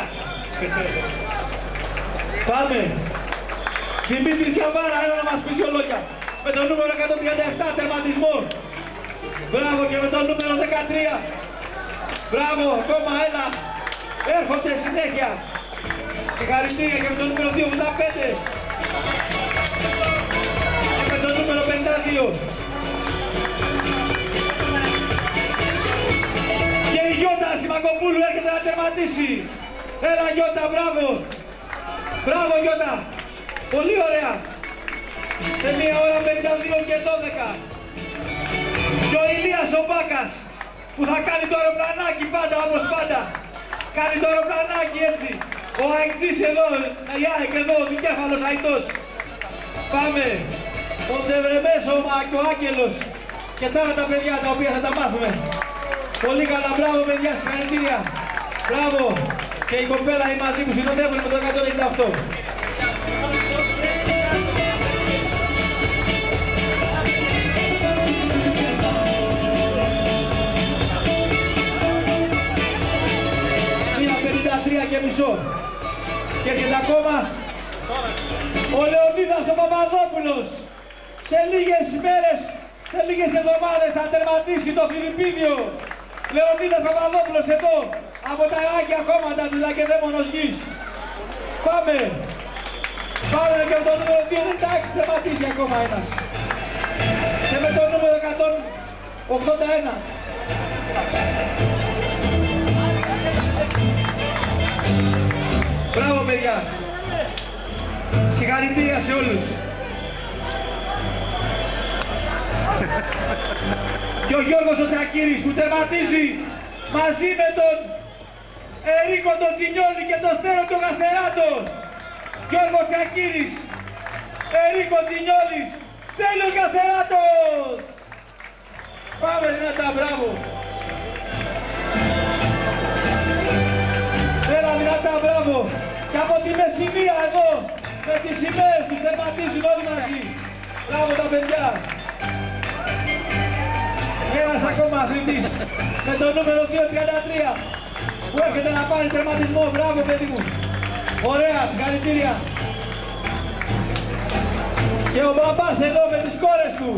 Πάμε. Δημήτρης Γιαβάρα, έλα να μας πεις δυο λόγια. Με το νούμερο εκατόν τριάντα επτά τερματισμό. Μπράβο και με το νούμερο δεκατρία. Μπράβο, ακόμα έλα. Έρχονται συνέχεια. Συγχαρητήρια και με το νούμερο δύο ογδόντα πέντε. Και με το νούμερο πενήντα δύο. Και η Γιώτα Σιμακοπούλου έρχεται να τερματίσει. Έλα Γιώτα, μπράβο. Μπράβο Γιώτα. Πολύ ωραία. Σε μία ώρα πενήντα δύο και δώδεκα. Και ο Ηλίας ο Μπάκας που θα κάνει το αεροπλανάκι πάντα όπως πάντα. Κάνει το αεροπλανάκι έτσι. Ο αεκτής εδώ, η ΑΕΚ εδώ, ο δικέφαλος αητός. Πάμε. Ο Τσεβρεμές, ο, ο Άγγελος και τα άλλα τα παιδιά τα οποία θα τα μάθουμε. Πολύ καλά, μπράβο παιδιά, συγχαρητήρια. Μπράβο. Και η κοπέλα η μαζί που συνοδεύουν με το εκατόν ενενήντα οκτώ. Τρία και μισό. Και έρχεται ακόμα ο Λεωνίδας ο Παπαδόπουλος. Σε λίγες μέρες, σε λίγες εβδομάδες θα τερματίσει το Φιλιππίδιο. Λεωνίδας Παπαδόπουλος εδώ, από τα Άγια Κόμματα του Λακεδαίμονος Γης. Πάμε. Πάμε και με το νούμερο δύο ενενήντα έξι τερματίσει ακόμα ένας. Και με το νούμερο εκατόν ογδόντα ένα. Μπράβο παιδιά. Συγχαρητήρια σε όλους. Και ο Γιώργος ο Τσακύρης που τερματίζει μαζί με τον Ερίκο τον Τζινιόλη και τον Στέρο των Καστεράτων. Γιώργος Ακύρης, Ερίκο Τζινιόλης, Στέλιος Καστεράτος. Πάμε δυνατά, μπράβο. Έλα δυνατά, μπράβο. Και από τη Μεσσηνία εδώ, με τις σημαίες τους τερματίζουν όλοι μαζί. Μπράβο τα παιδιά. Ένας ακόμα αθλητής με το νούμερο δύο τριάντα τρία που έρχεται να πάρει τερματισμό. Μπράβο παιδί μου. Ωραία, συγχαρητήρια. Και ο μπαμπάς εδώ με τις κόρες του.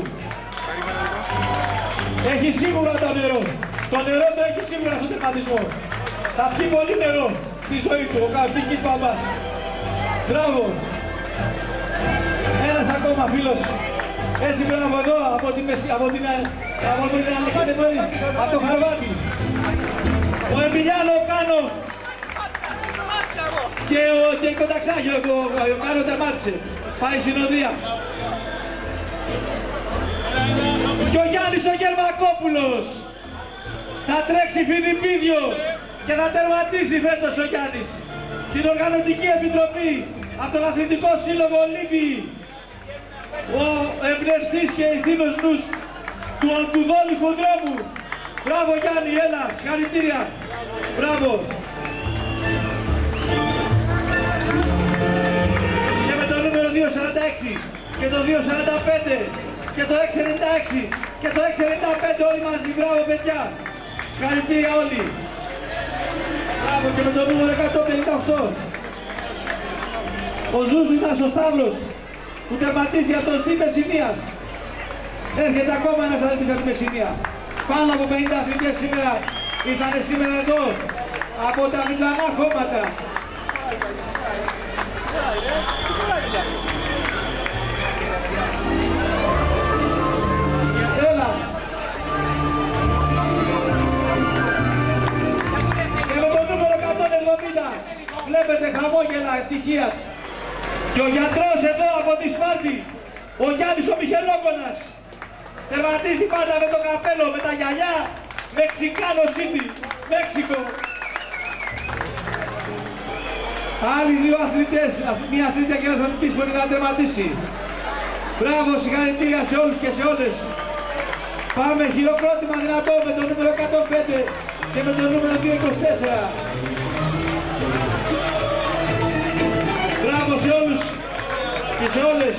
Έχει σίγουρα το νερό. Το νερό το έχει σίγουρα στο τερματισμό. Θα πιει πολύ νερό στη ζωή του, ο καυκικής μπαμπάς. Μπράβο. Ένας ακόμα φίλος. Έτσι μπράβο εδώ από την από την από την από το Χαρβάτι. Ο Εμιλιάνο Κάνο και ο και η Κονταξάγιο, ο Κάνο τερμάτισε. Πάει συνοδεία. Και ο Γιάννης ο Γερμακόπουλος θα τρέξει φιδιπίδιο και θα τερματίσει φέτος ο Γιάννης στην Οργανωτική Επιτροπή από τον Αθλητικό Σύλλογο Ολύμπιοι. Ο εμπνευστής και ηθήνος νους του, του δόλιχου δρόμου. Μπράβο Γιάννη, έλα, συγχαρητήρια. Μπράβο. Και με το νούμερο δύο σαράντα έξι και το δύο σαράντα πέντε και το έξι ενενήντα έξι και το έξι ενενήντα πέντε όλοι μαζί. Μπράβο παιδιά. Συγχαρητήρια όλοι. Μπράβο και με το νούμερο εκατόν πενήντα οκτώ. Ο Ζούζουνας ο Σταύρος που τερματίζει αυτός στη Μεσσηνίας. Έρχεται ακόμα ένας αθλητής από τη Μεσσηνία. Πάνω από πενήντα αθλητές σήμερα ήρθαν σήμερα εδώ από τα διπλανά χώματα. Έλα. Και με το νούμερο εκατόν εβδομήντα βλέπετε χαμόγελα ευτυχίας. Και ο γιατρός εδώ από τη Σπάρτη, ο Γιάννης ο Μιχελόκονας, τερματίζει πάντα με το καπέλο, με τα γυαλιά, Μεξικάνο City, Μέξικο. Άλλοι δύο αθλητές, μία αθλήτρια και ένας αθλητής που είναι να τερματίσει. Μπράβο, συγχαρητήρια σε όλους και σε όλες. Πάμε χειροκρότημα δυνατό με το νούμερο εκατόν πέντε και με το νούμερο διακόσια είκοσι τέσσερα. Μπράβο σε όλους και σε όλες.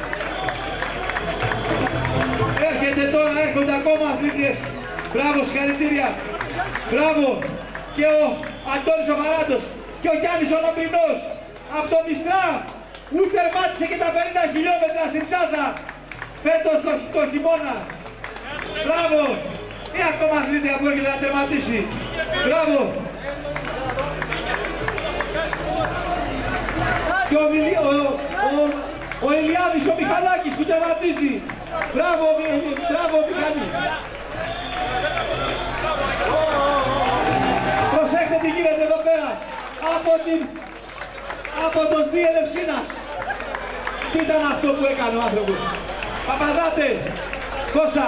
Έρχεται τώρα, έρχονται ακόμα αθλήτριες. Μπράβο, συγχαρητήρια. Μπράβο και ο Αντώνης ο Μαράντος και ο Γιάννης ο Λαμπρινός από το Μιστρά που τερμάτισε και τα πενήντα χιλιόμετρα στην Ψάθα φέτος το, το χειμώνα. Μπράβο. Ή ακόμα αθλήτρια που έρχεται να τερματίσει. Μπράβο. Και ο, ο, ο, ο Ηλιάδης ο Μιχαλάκης που τερματίζει. Μπράβο, μπράβο Μιχάλη. Προσέχτε τι γίνεται εδώ πέρα από, την, από το ΣΔΙ Ελευσίνας. Τι ήταν αυτό που έκανε ο άνθρωπος. Παπαδάτε, Κώστα.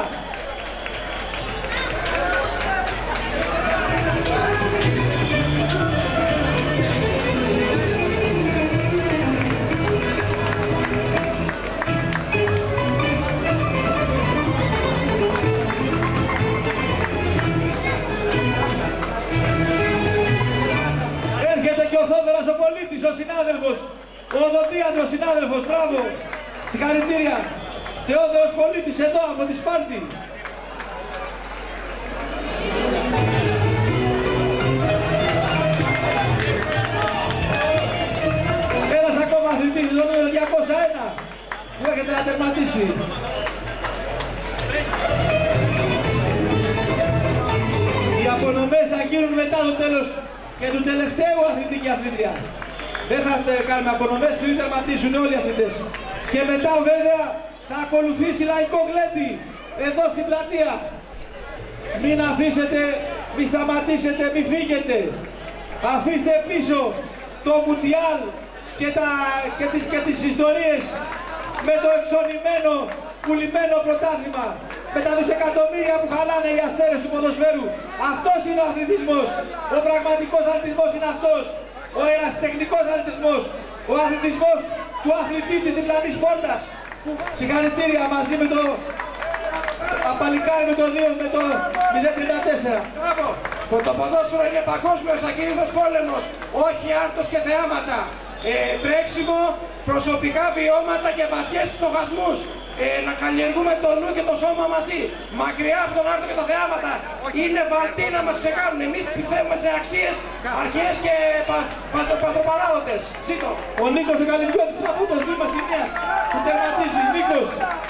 Ο Θόδωρας ο Πολίτης, ο συνάδελφος, ο οδοντίατρος συνάδελφος, μπράβο, συγχαρητήρια. Θεόδωρος Πολίτης εδώ από τη Σπάρτη. Ένας ακόμα αθλητής, το νούμερο διακόσια ένα, που έρχεται να τερματίσει. Οι απονομές θα γίνουν μετά το τέλος και του τελευταίου αθλητή και αθλήτρια. Δεν θα κάνουμε απονομές πριν τερματίσουν όλοι οι αθλητές. Και μετά βέβαια θα ακολουθήσει λαϊκό γλέντι εδώ στην πλατεία. Μην αφήσετε, μην σταματήσετε, μην φύγετε. Αφήστε πίσω το Μουντιάλ και, τα, και, τις, και τις ιστορίες με το εξονημένο, πουλημένο πρωτάθλημα. με τα δισεκατομμύρια που χαλάνε οι αστέρες του ποδοσφαίρου. Αυτός είναι ο αθλητισμός. Ο πραγματικός αθλητισμός είναι αυτός. Ο ερασιτεχνικός αθλητισμός. Ο αθλητισμός του αθλητή της διπλανής πόρτας. Συγχαρητήρια μαζί με το απαλικάρι με το δύο με το μηδέν τριάντα τέσσερα. Μπράβο! Το ποδόσφαιρο είναι παγκόσμιος ακίνητος πόλεμος, όχι άρτος και θεάματα. Ε, τρέξιμο, προσωπικά βιώματα και βαθιές στοχασμούς. Ε, να καλλιεργούμε το νου και το σώμα μαζί. Μακριά από τον άρτο και τα θεάματα. Είναι βαλτοί να μας ξεκάνουν. Εμείς πιστεύουμε σε αξίες, αρχές και πα, πα, πατροπαράδοτες. Ζήτω! Ο Νίκος ο Καλυμπιώτης από το Δήμος Ινιάς που τερματίζει. Νίκος.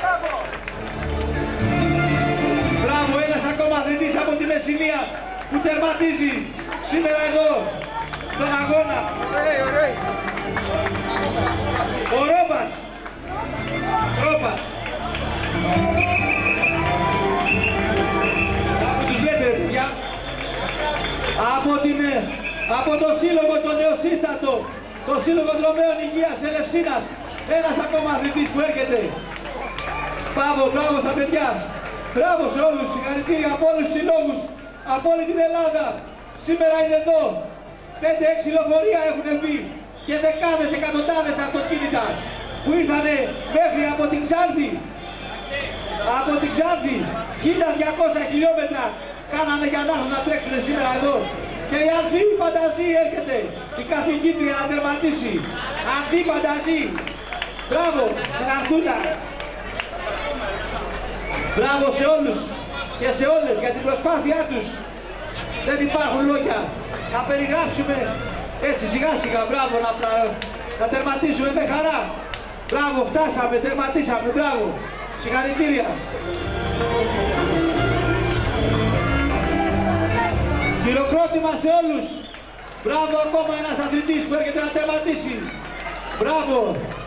Μπράβο, ένας ακόμα αθλητής από τη Μεσσηνία που τερματίζει σήμερα εδώ στον αγώνα. Ο Ρόμπας. Ρόμπας. Τους λέτε, παιδιά. Από, την, από το σύλλογο το νεοσύστατο, το σύλλογο δρομέων υγείας Ελευσίνας, ένας ακόμα αθλητής που έρχεται. Μπράβο, μπράβο στα παιδιά. Μπράβο σε όλους, συγχαρητήρια από όλους τους συλλόγους, από όλη την Ελλάδα. Σήμερα είναι εδώ. πέντε έξι λεωφορεία έχουν μπει και δεκάδες εκατοντάδες αυτοκίνητα που ήρθανε μέχρι από την Ξάνθη. Από την Ξάνθη, χίλια διακόσια χιλιόμετρα κάνανε για να έρθουν να τρέξουν σήμερα εδώ. Και η Ανθή Πανταζή έρχεται, η καθηγήτρια να τερματίσει. Ανθή Πανταζή. Μπράβο, την Ανθούλα. Μπράβο σε όλους και σε όλες για την προσπάθειά τους. Δεν υπάρχουν λόγια. Να περιγράψουμε έτσι σιγά σιγά. Μπράβο, να, να τερματίσουμε με χαρά. Μπράβο, φτάσαμε, τερματίσαμε. Μπράβο. Συγχαρητήρια. Χειροκρότημα σε όλους. Μπράβο, ακόμα ένας αθλητής που έρχεται να τερματίσει. Μπράβο.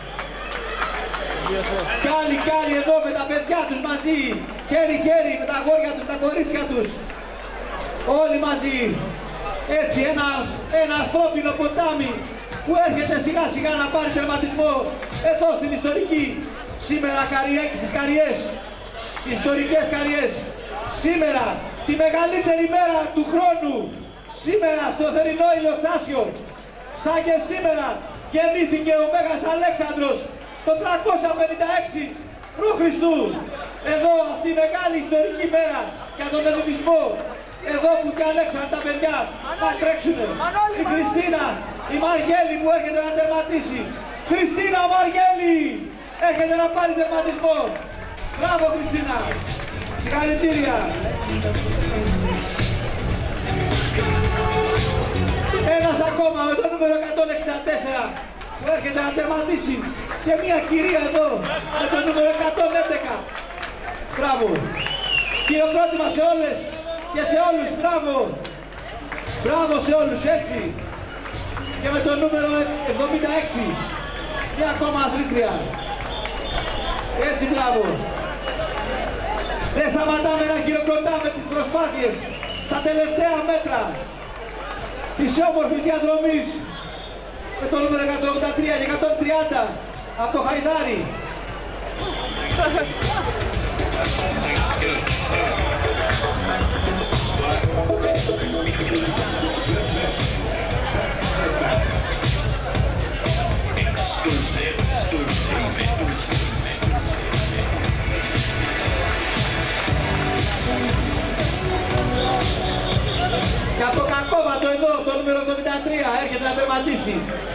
Κι άλλοι, κι άλλοι εδώ με τα παιδιά τους μαζί, χέρι-χέρι με τα αγόρια τους, τα κορίτσια τους. Όλοι μαζί. Έτσι ένα, ένα ανθρώπινο ποτάμι που έρχεται σιγά σιγά να πάρει τερματισμό εδώ στην ιστορική. Σήμερα στις Καριές, στις ιστορικές Καριές. Σήμερα τη μεγαλύτερη μέρα του χρόνου. Σήμερα στο θερινό ηλιοστάσιο. Σαν και σήμερα γεννήθηκε ο Μέγας Αλέξανδρος το τριακόσια πενήντα έξι π.Χ. Εδώ αυτή η μεγάλη ιστορική μέρα για τον ελληνισμό. Εδώ που διαλέξαν τα παιδιά να τρέξουνε. Η Χριστίνα, η Μαργέλη που έρχεται να τερματίσει. Χριστίνα Μαργέλη έρχεται να πάρει τερματισμό. Μπράβο Χριστίνα. Συγχαρητήρια. Ένας ακόμα με το νούμερο εκατόν εξήντα τέσσερα που έρχεται να τερματίσει και μια κυρία εδώ με το νούμερο εκατόν έντεκα. Μπράβο. Χειροκρότημα σε όλες και σε όλους. Μπράβο. Μπράβο σε όλους, έτσι. Και με το νούμερο εβδομήντα έξι μια ακόμα αθλήτρια. Έτσι, μπράβο. Δεν σταματάμε να χειροκροτάμε τις προσπάθειες στα τελευταία μέτρα της όμορφης διαδρομής με το νούμερο εκατόν ογδόντα τρία και εκατόν τριάντα από το Χαϊδάρι. Και από το Κακόβατο εδώ, το νούμερο εβδομήντα τρία, έρχεται να τερματίσει.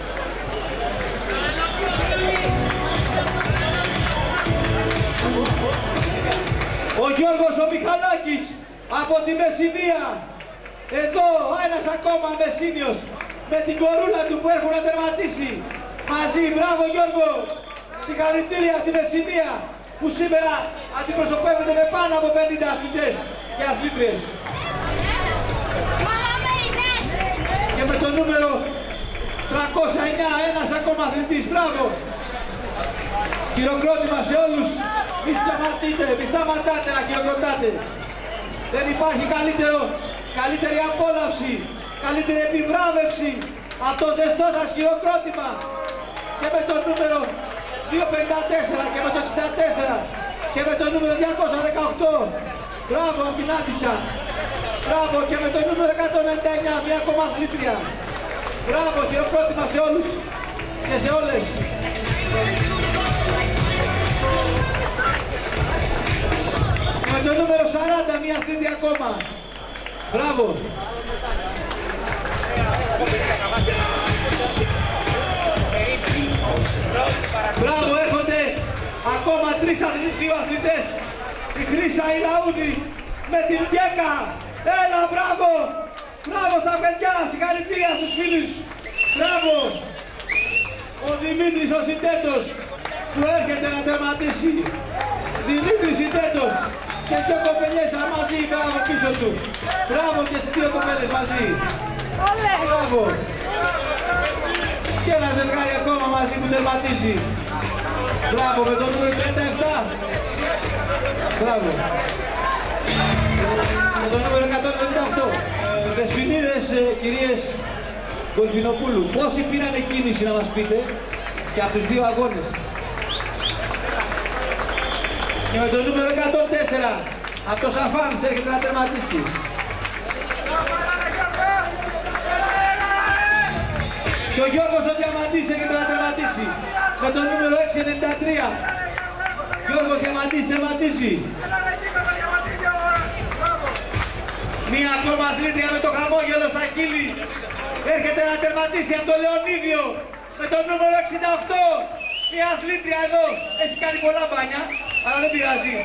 Ο Γιώργος ο Μιχαλάκης από τη Μεσσηνία. Εδώ ένας ακόμα Μεσσίνιος με την κορούλα του που έρχουν να τερματίσει. Μαζί, μπράβο Γιώργο. Συγχαρητήρια στη Μεσσηνία που σήμερα αντιπροσωπεύεται με πάνω από πενήντα αθλητές και αθλήτριες. Και με το νούμερο τριακόσια εννιά ένας ακόμα αθλητής. Μπράβο. Χειροκρότημα σε όλους. Μη σταματείτε, μη σταματάτε να χειροκροτάτε. Δεν υπάρχει καλύτερο, καλύτερη απόλαυση, καλύτερη επιβράβευση από το ζεστό σας χειροκρότημα. Και με το νούμερο διακόσια πενήντα τέσσερα και με το εξήντα τέσσερα Και με το νούμερο διακόσια δεκαοκτώ. Μπράβο, από την Άντισσα. Μπράβο, και με το νούμερο εκατόν ενενήντα εννιά, μια ακόμα αθλήτρια. Μπράβο, χειροκρότημα σε όλους και σε όλες. Και με το νούμερο σαράντα, μια αθλήτρια ακόμα. Μπράβο. Μπράβο, έρχονται ακόμα τρεις αθλητές, δύο αθλητές. Η Χρύσα Ηλαούδη με την Γκέκα. Έλα, μπράβο. Μπράβο στα παιδιά, συγχαρητήρια στους φίλους. Μπράβο. Ο Δημήτρης ο Συντέτος που έρχεται να τερματίσει. Δημήτρης Συντέτος και δύο κοπελιές μαζί, μπράβο πίσω του. Μπράβο και στις δύο κοπέλες μαζί. Μπράβο. Και ένα ζευγάρι ακόμα μαζί που τερματίζει. Μπράβο, με το νούμερο τριάντα επτά. Μπράβο. Με το νούμερο εκατόν εβδομήντα οκτώ. Δεσποινίδες, κυρίες Κολφινοπούλου, πόσοι πήρανε κίνηση να μας πείτε και από τους δύο αγώνες. Και με το νούμερο εκατόν τέσσερα, από το Σαφάνς έρχεται να τερματίσει. Και ο Γιώργος ο Διαμαντής έρχεται να τερματίσει. Με το νούμερο έξι ενενήντα τρία. Γιώργος Διαμαντής τερματίζει. Μία ακόμα αθλήτρια με το χαμόγελο στα χείλη. Έρχεται να τερματίσει από το Λεωνίδιο. Με το νούμερο εξήντα οκτώ. Μία αθλήτρια εδώ. Έχει κάνει πολλά μπάνια, αλλά δεν πειράζει.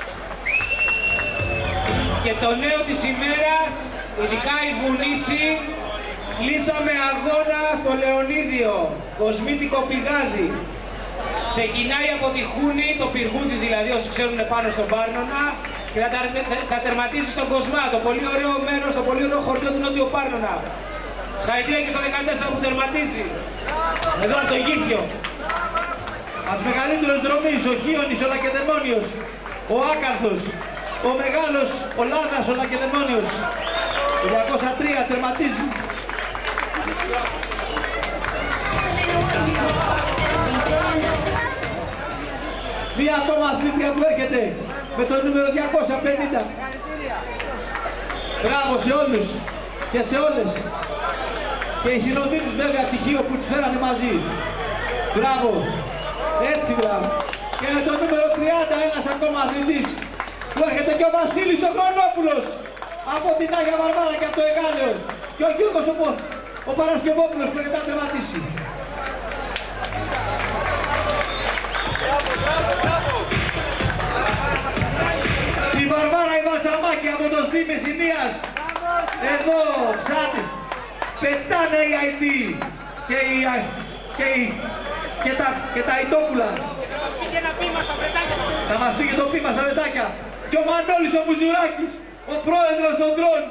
Και το νέο της ημέρας, ειδικά η Βουνίση, κλείσαμε αγώνα στο Λεωνίδιο, κοσμήτικο πηγάδι. Ξεκινάει από τη Χούνη, το πυργούδι δηλαδή, όσοι ξέρουν πάνω στον Πάρνονα, και θα, θα τερματίσει στον Κοσμά, το πολύ ωραίο μέρος, το πολύ ωραίο χωριό του Νότιο Πάρνονα. Συγχαρητήρια και στο δεκατέσσερα που τερματίζει. Εδώ από το Γήθιο. Από τους μεγαλύτερους δρομείς, ο Χίωνης, ο Λακεδαιμόνιος, ο Άκαρθος, ο μεγάλος, ο Λάδας, ο Λακεδαιμόνιος. Το διακόσια τρία τερματίζει. Μία ακόμα αθλήτρια που έρχεται με το νούμερο διακόσια πενήντα. Μπράβο σε όλους και σε όλες. Και οι συνοδοί τους βέβαια πτυχίο που τους φέρανε μαζί. Μπράβο. Έτσι μπράβο. Και με το νούμερο τριάντα ένας ακόμα αθλητής που έρχεται και ο Βασίλης ο Χρονόπουλος από την Άγια Βαρβάρα και από το Εγάλεο. Και ο Γιώργος ο, ο Παρασκευόπουλος που έρχεται να τερματίσει. Η Βαρβάρα η Βατσαμάκη από το ΣΔΙ Μεσσηνίας. Εδώ ψάχνει. Πετάνε οι άι τι και, οι, και, οι, και, τα, και τα Ιτόπουλα. Θα μας πει και το πείμα στα βετάκια. Και ο Μανώλης ο Μπουζουράκης, ο πρόεδρος των Τρών.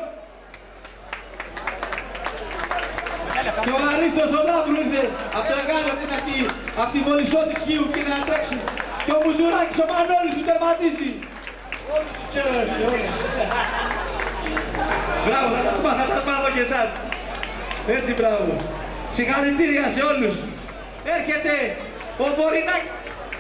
Και ο Αρίστος ο Λάμπρου ήρθε από το Εγάλεο που είναι εκεί, από τη Βολισσό της Χίου και να τρέξει. Και ο Μπουζουράκης ο Μανώλης που τερματίζει. Όλους τους ξέρω ρε όλες. Μπράβο, θα τα πούμε, θα σας πάω και εσάς. Έτσι, μπράβο. Συγχαρητήρια σε όλους. Έρχεται ο Βορεινάκης.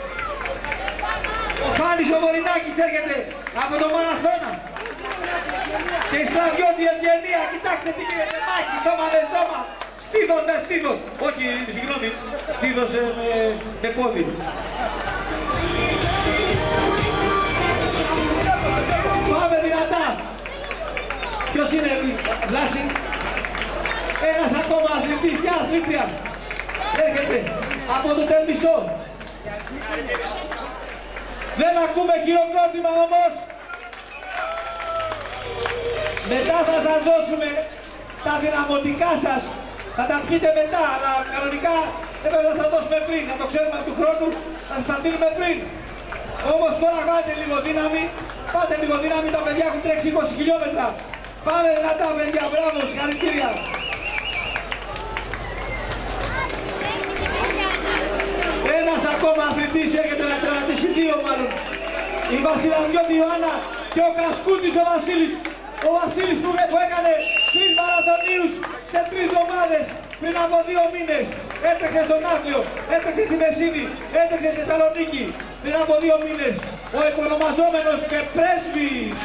Ο Φάνης ο Βορεινάκης έρχεται από το Μαραθώνα. Και η Σκλαβιώτη Ευγενία, κοιτάξτε τι γίνεται, μάχη, σώμα με σώμα. Στήθος με στήθος. Όχι, συγγνώμη, στήθος ε, με, με πόδι. Πάμε δυνατά. Ποιος είναι, Βλάση? Ένας ακόμα αθλητής, μια αθλήτρια. Έρχεται από το Τερμισό. Δεν ακούμε χειροκρότημα όμως. Μετά θα σας δώσουμε τα δυναμωτικά σας. Θα τα πιείτε μετά, αλλά κανονικά δεν πρέπει να σας τα δώσουμε πριν. Να το ξέρουμε από του χρόνου, θα σας τα δίνουμε πριν. Όμως τώρα πάτε λίγο δύναμη. Πάτε λίγο δύναμη, τα παιδιά έχουν τρέξει είκοσι χιλιόμετρα. Πάμε δυνατά παιδιά, μπράβο, συγχαρητήρια. Ένας ακόμα αθλητής έρχεται να τερματίσει, δύο μάλλον. Η Βασιλαδιώτη Ιωάννα και ο Κασκούτης ο Βασίλης. Ο Βασίλης που, που έκανε τρεις μαραθωνίους σε τρεις εβδομάδες πριν από δύο μήνες. Έτρεξε στον Άθλιο, έτρεξε στη Μεσίνη, έτρεξε στη Θεσσαλονίκη πριν από δύο μήνες. ο επωνομαζόμενος και πρέσβης.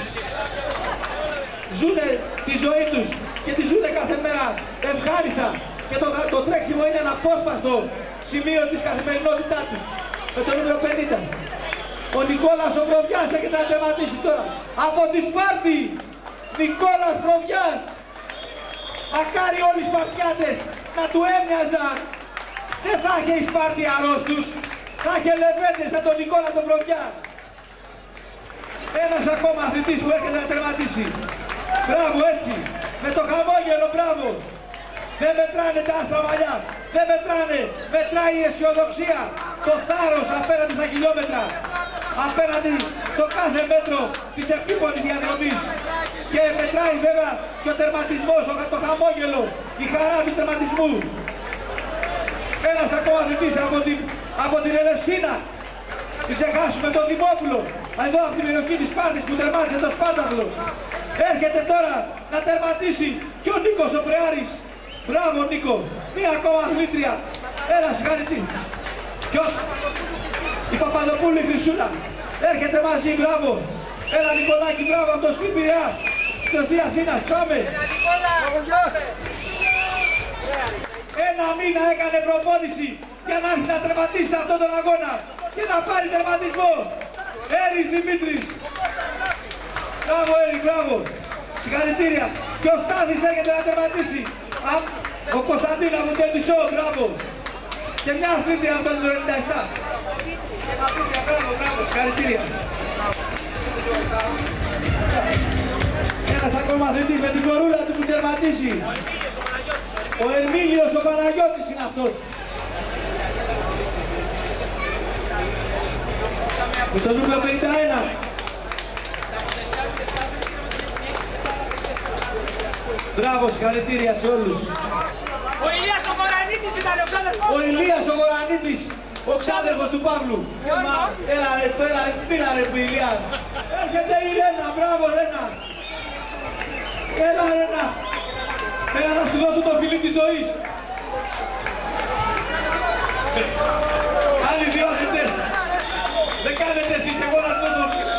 Ζουνε τη ζωή τους και τη ζουνε κάθε μέρα ευχάριστα και το, το τρέξιμο είναι ένα απόσπαστο σημείο της καθημερινότητάς τους. Με το νούμερο πενήντα. Ο Νικόλας ο Προβιάς έχετε να τερματίσει τώρα. Από τη Σπάρτη, Νικόλας Προβιάς. Μακάρι όλοι οι Σπαρτιάτες να του έμοιαζαν. Δεν θα είχε η Σπάρτη αρρώστους. Θα είχε λεβέντες σαν τον Νικόλα τον Προβιά. Ένας ακόμα αθλητής που έρχεται να τερματίσει. Μπράβο έτσι. Με το χαμόγελο, μπράβο. Δεν μετράνε τα άσπρα μαλλιά. Δεν μετράνε. Μετράει η αισιοδοξία. Το θάρρος απέναντι στα χιλιόμετρα. Απέναντι στο κάθε μέτρο της επίπονης διαδρομής. Και μετράει βέβαια και ο τερματισμός, το χαμόγελο, η χαρά του τερματισμού. Ένας ακόμα αθλητής από την, από την Ελευσίνα. Μην ξεχάσουμε τον Δημόπουλο. Εδώ από την περιοχή της Σπάρτης που τερμάτισε το Σπάρταθλο. Έρχεται τώρα να τερματίσει και ο Νίκος ο Πρεάρης. Μπράβο Νίκο. Μία ακόμα αθλήτρια. Έλα συγχαρητήρια. Ποιος? Η Παπαδοπούλου η Χρυσούλα. Έρχεται μαζί, μπράβο. Έλα Νικολάκη, μπράβο από το σπίτι Πειραιά. Το Δία Αθήνας, πάμε. Ένα μήνα έκανε προπόνηση για να έρθει να τερματίσει σε αυτόν τον αγώνα και να πάρει τερματισμό. Έρης Δημήτρης. Μπράβο Έρη, μπράβο. Συγχαρητήρια. Και ο Στάθης έρχεται να τερματίσει. Ο Κωνσταντίνο από το Ελισσό, μπράβο. Και μια αθλήτρια από το ενενήντα επτά. Μπράβο, μπράβο, συγχαρητήρια. Ένας ακόμα αθλητής με την κορούλα του που τερματίσει. Ο Ερμήλιος ο Παναγιώτης είναι αυτός. Με το νούμερο πενήντα ένα. Μπράβο, συγχαρητήρια σε όλους. Ο Ηλίας ο Γορανίτης ήταν ο ξάδερφος. Ο Ηλίας ο Γορανίτης, ο ξάδερφος του Παύλου. Έλα ρε, έλα ρε, πήρα ρε που Ηλία. Έρχεται η Ρένα, μπράβο Ρένα. Έλα Ρένα. Έλα να σου δώσω το φιλί της ζωής. Άλλοι δύο αθλητές. Δεν κάνετε εσείς, εγώ να σου δώσω το φιλί.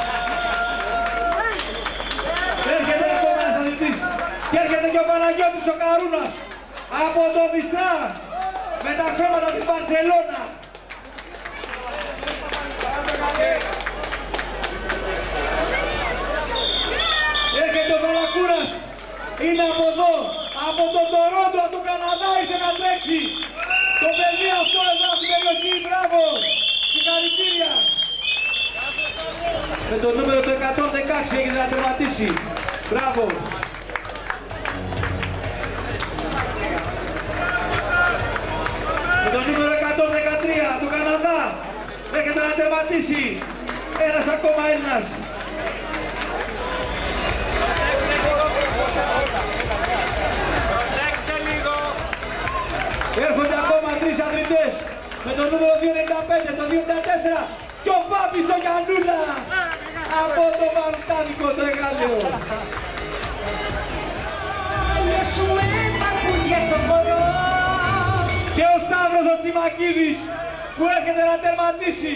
Έρχεται ακόμα ένας αθλητής. Και έρχεται και ο Παναγιώτης ο Καρούνας. Από το Μιστρά. Με τα χρώματα της Μπαρτσελώνα. Έρχεται ο Καλακούρας. Είναι από εδώ. Από το Τορόντο, από τον Καναδά ήρθε να τρέξει. Το παιδί αυτό εδώ από την περιοχή. Μπράβο. Συγχαρητήρια. Με το νούμερο του εκατόν δεκαέξι έγινε να τερματίσει. Μπράβο. Με το νούμερο εκατόν δεκατρία του Καναδά έρχεται να τερματίσει ένας ακόμα Έλληνας. Προσέξτε λίγο, προσέξτε λίγο. Έρχονται ακόμα τρεις αθλητές με το νούμερο δύο ενενήντα πέντε, το δύο ενενήντα τέσσερα και ο Πάπης ο Γιαννούλα από το Βαλκάνικο το Εγάλιο. Και ο Σταύρος ο Τσιμακίδης που έρχεται να τερματίσει.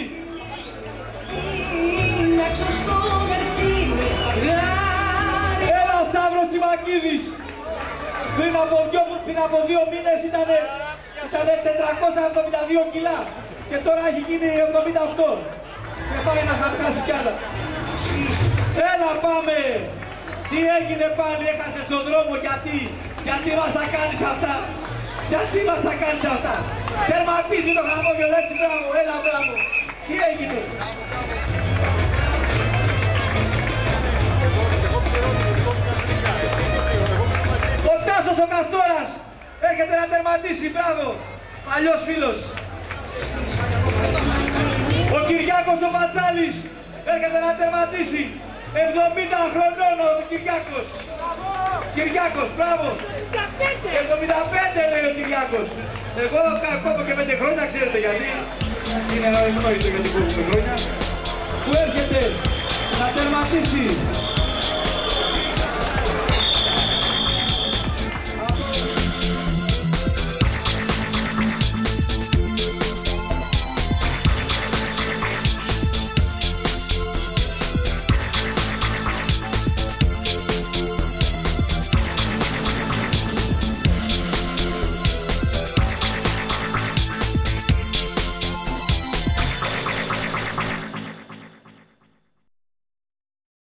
Έλα ο Σταύρος Τσιμακίδης. Πριν από δύο, πριν από δύο μήνες ήταν, ήταν τετρακόσια εβδομήντα δύο κιλά και τώρα έχει γίνει εβδομήντα οκτώ και πάει να χαμηλάσει κι άλλα. Έλα πάμε. Τι έγινε πάλι, έχασε στον δρόμο, γιατί, γιατί μας τα κάνεις αυτά. Γιατί μας τα κάνεις αυτά. Τερματίζει το χαμόγελο έτσι, μπράβο, έλα μπράβο. Τι έγινε. Ο Τάσος ο Καστόρας έρχεται να τερματίσει, μπράβο. Παλιός φίλος. Ο Κυριάκος ο Πατσάλης έρχεται να τερματίσει. εβδομήντα χρονών ο Κυριάκος. Κυριάκος, μπράβο. εβδομήντα πέντε λέει ο Κυριάκος. Εγώ κόβω και πέντε χρόνια, ξέρετε γιατί. Είναι αναγνώριστο γιατί κόβουμε χρόνια. Που έρχεται να τερματίσει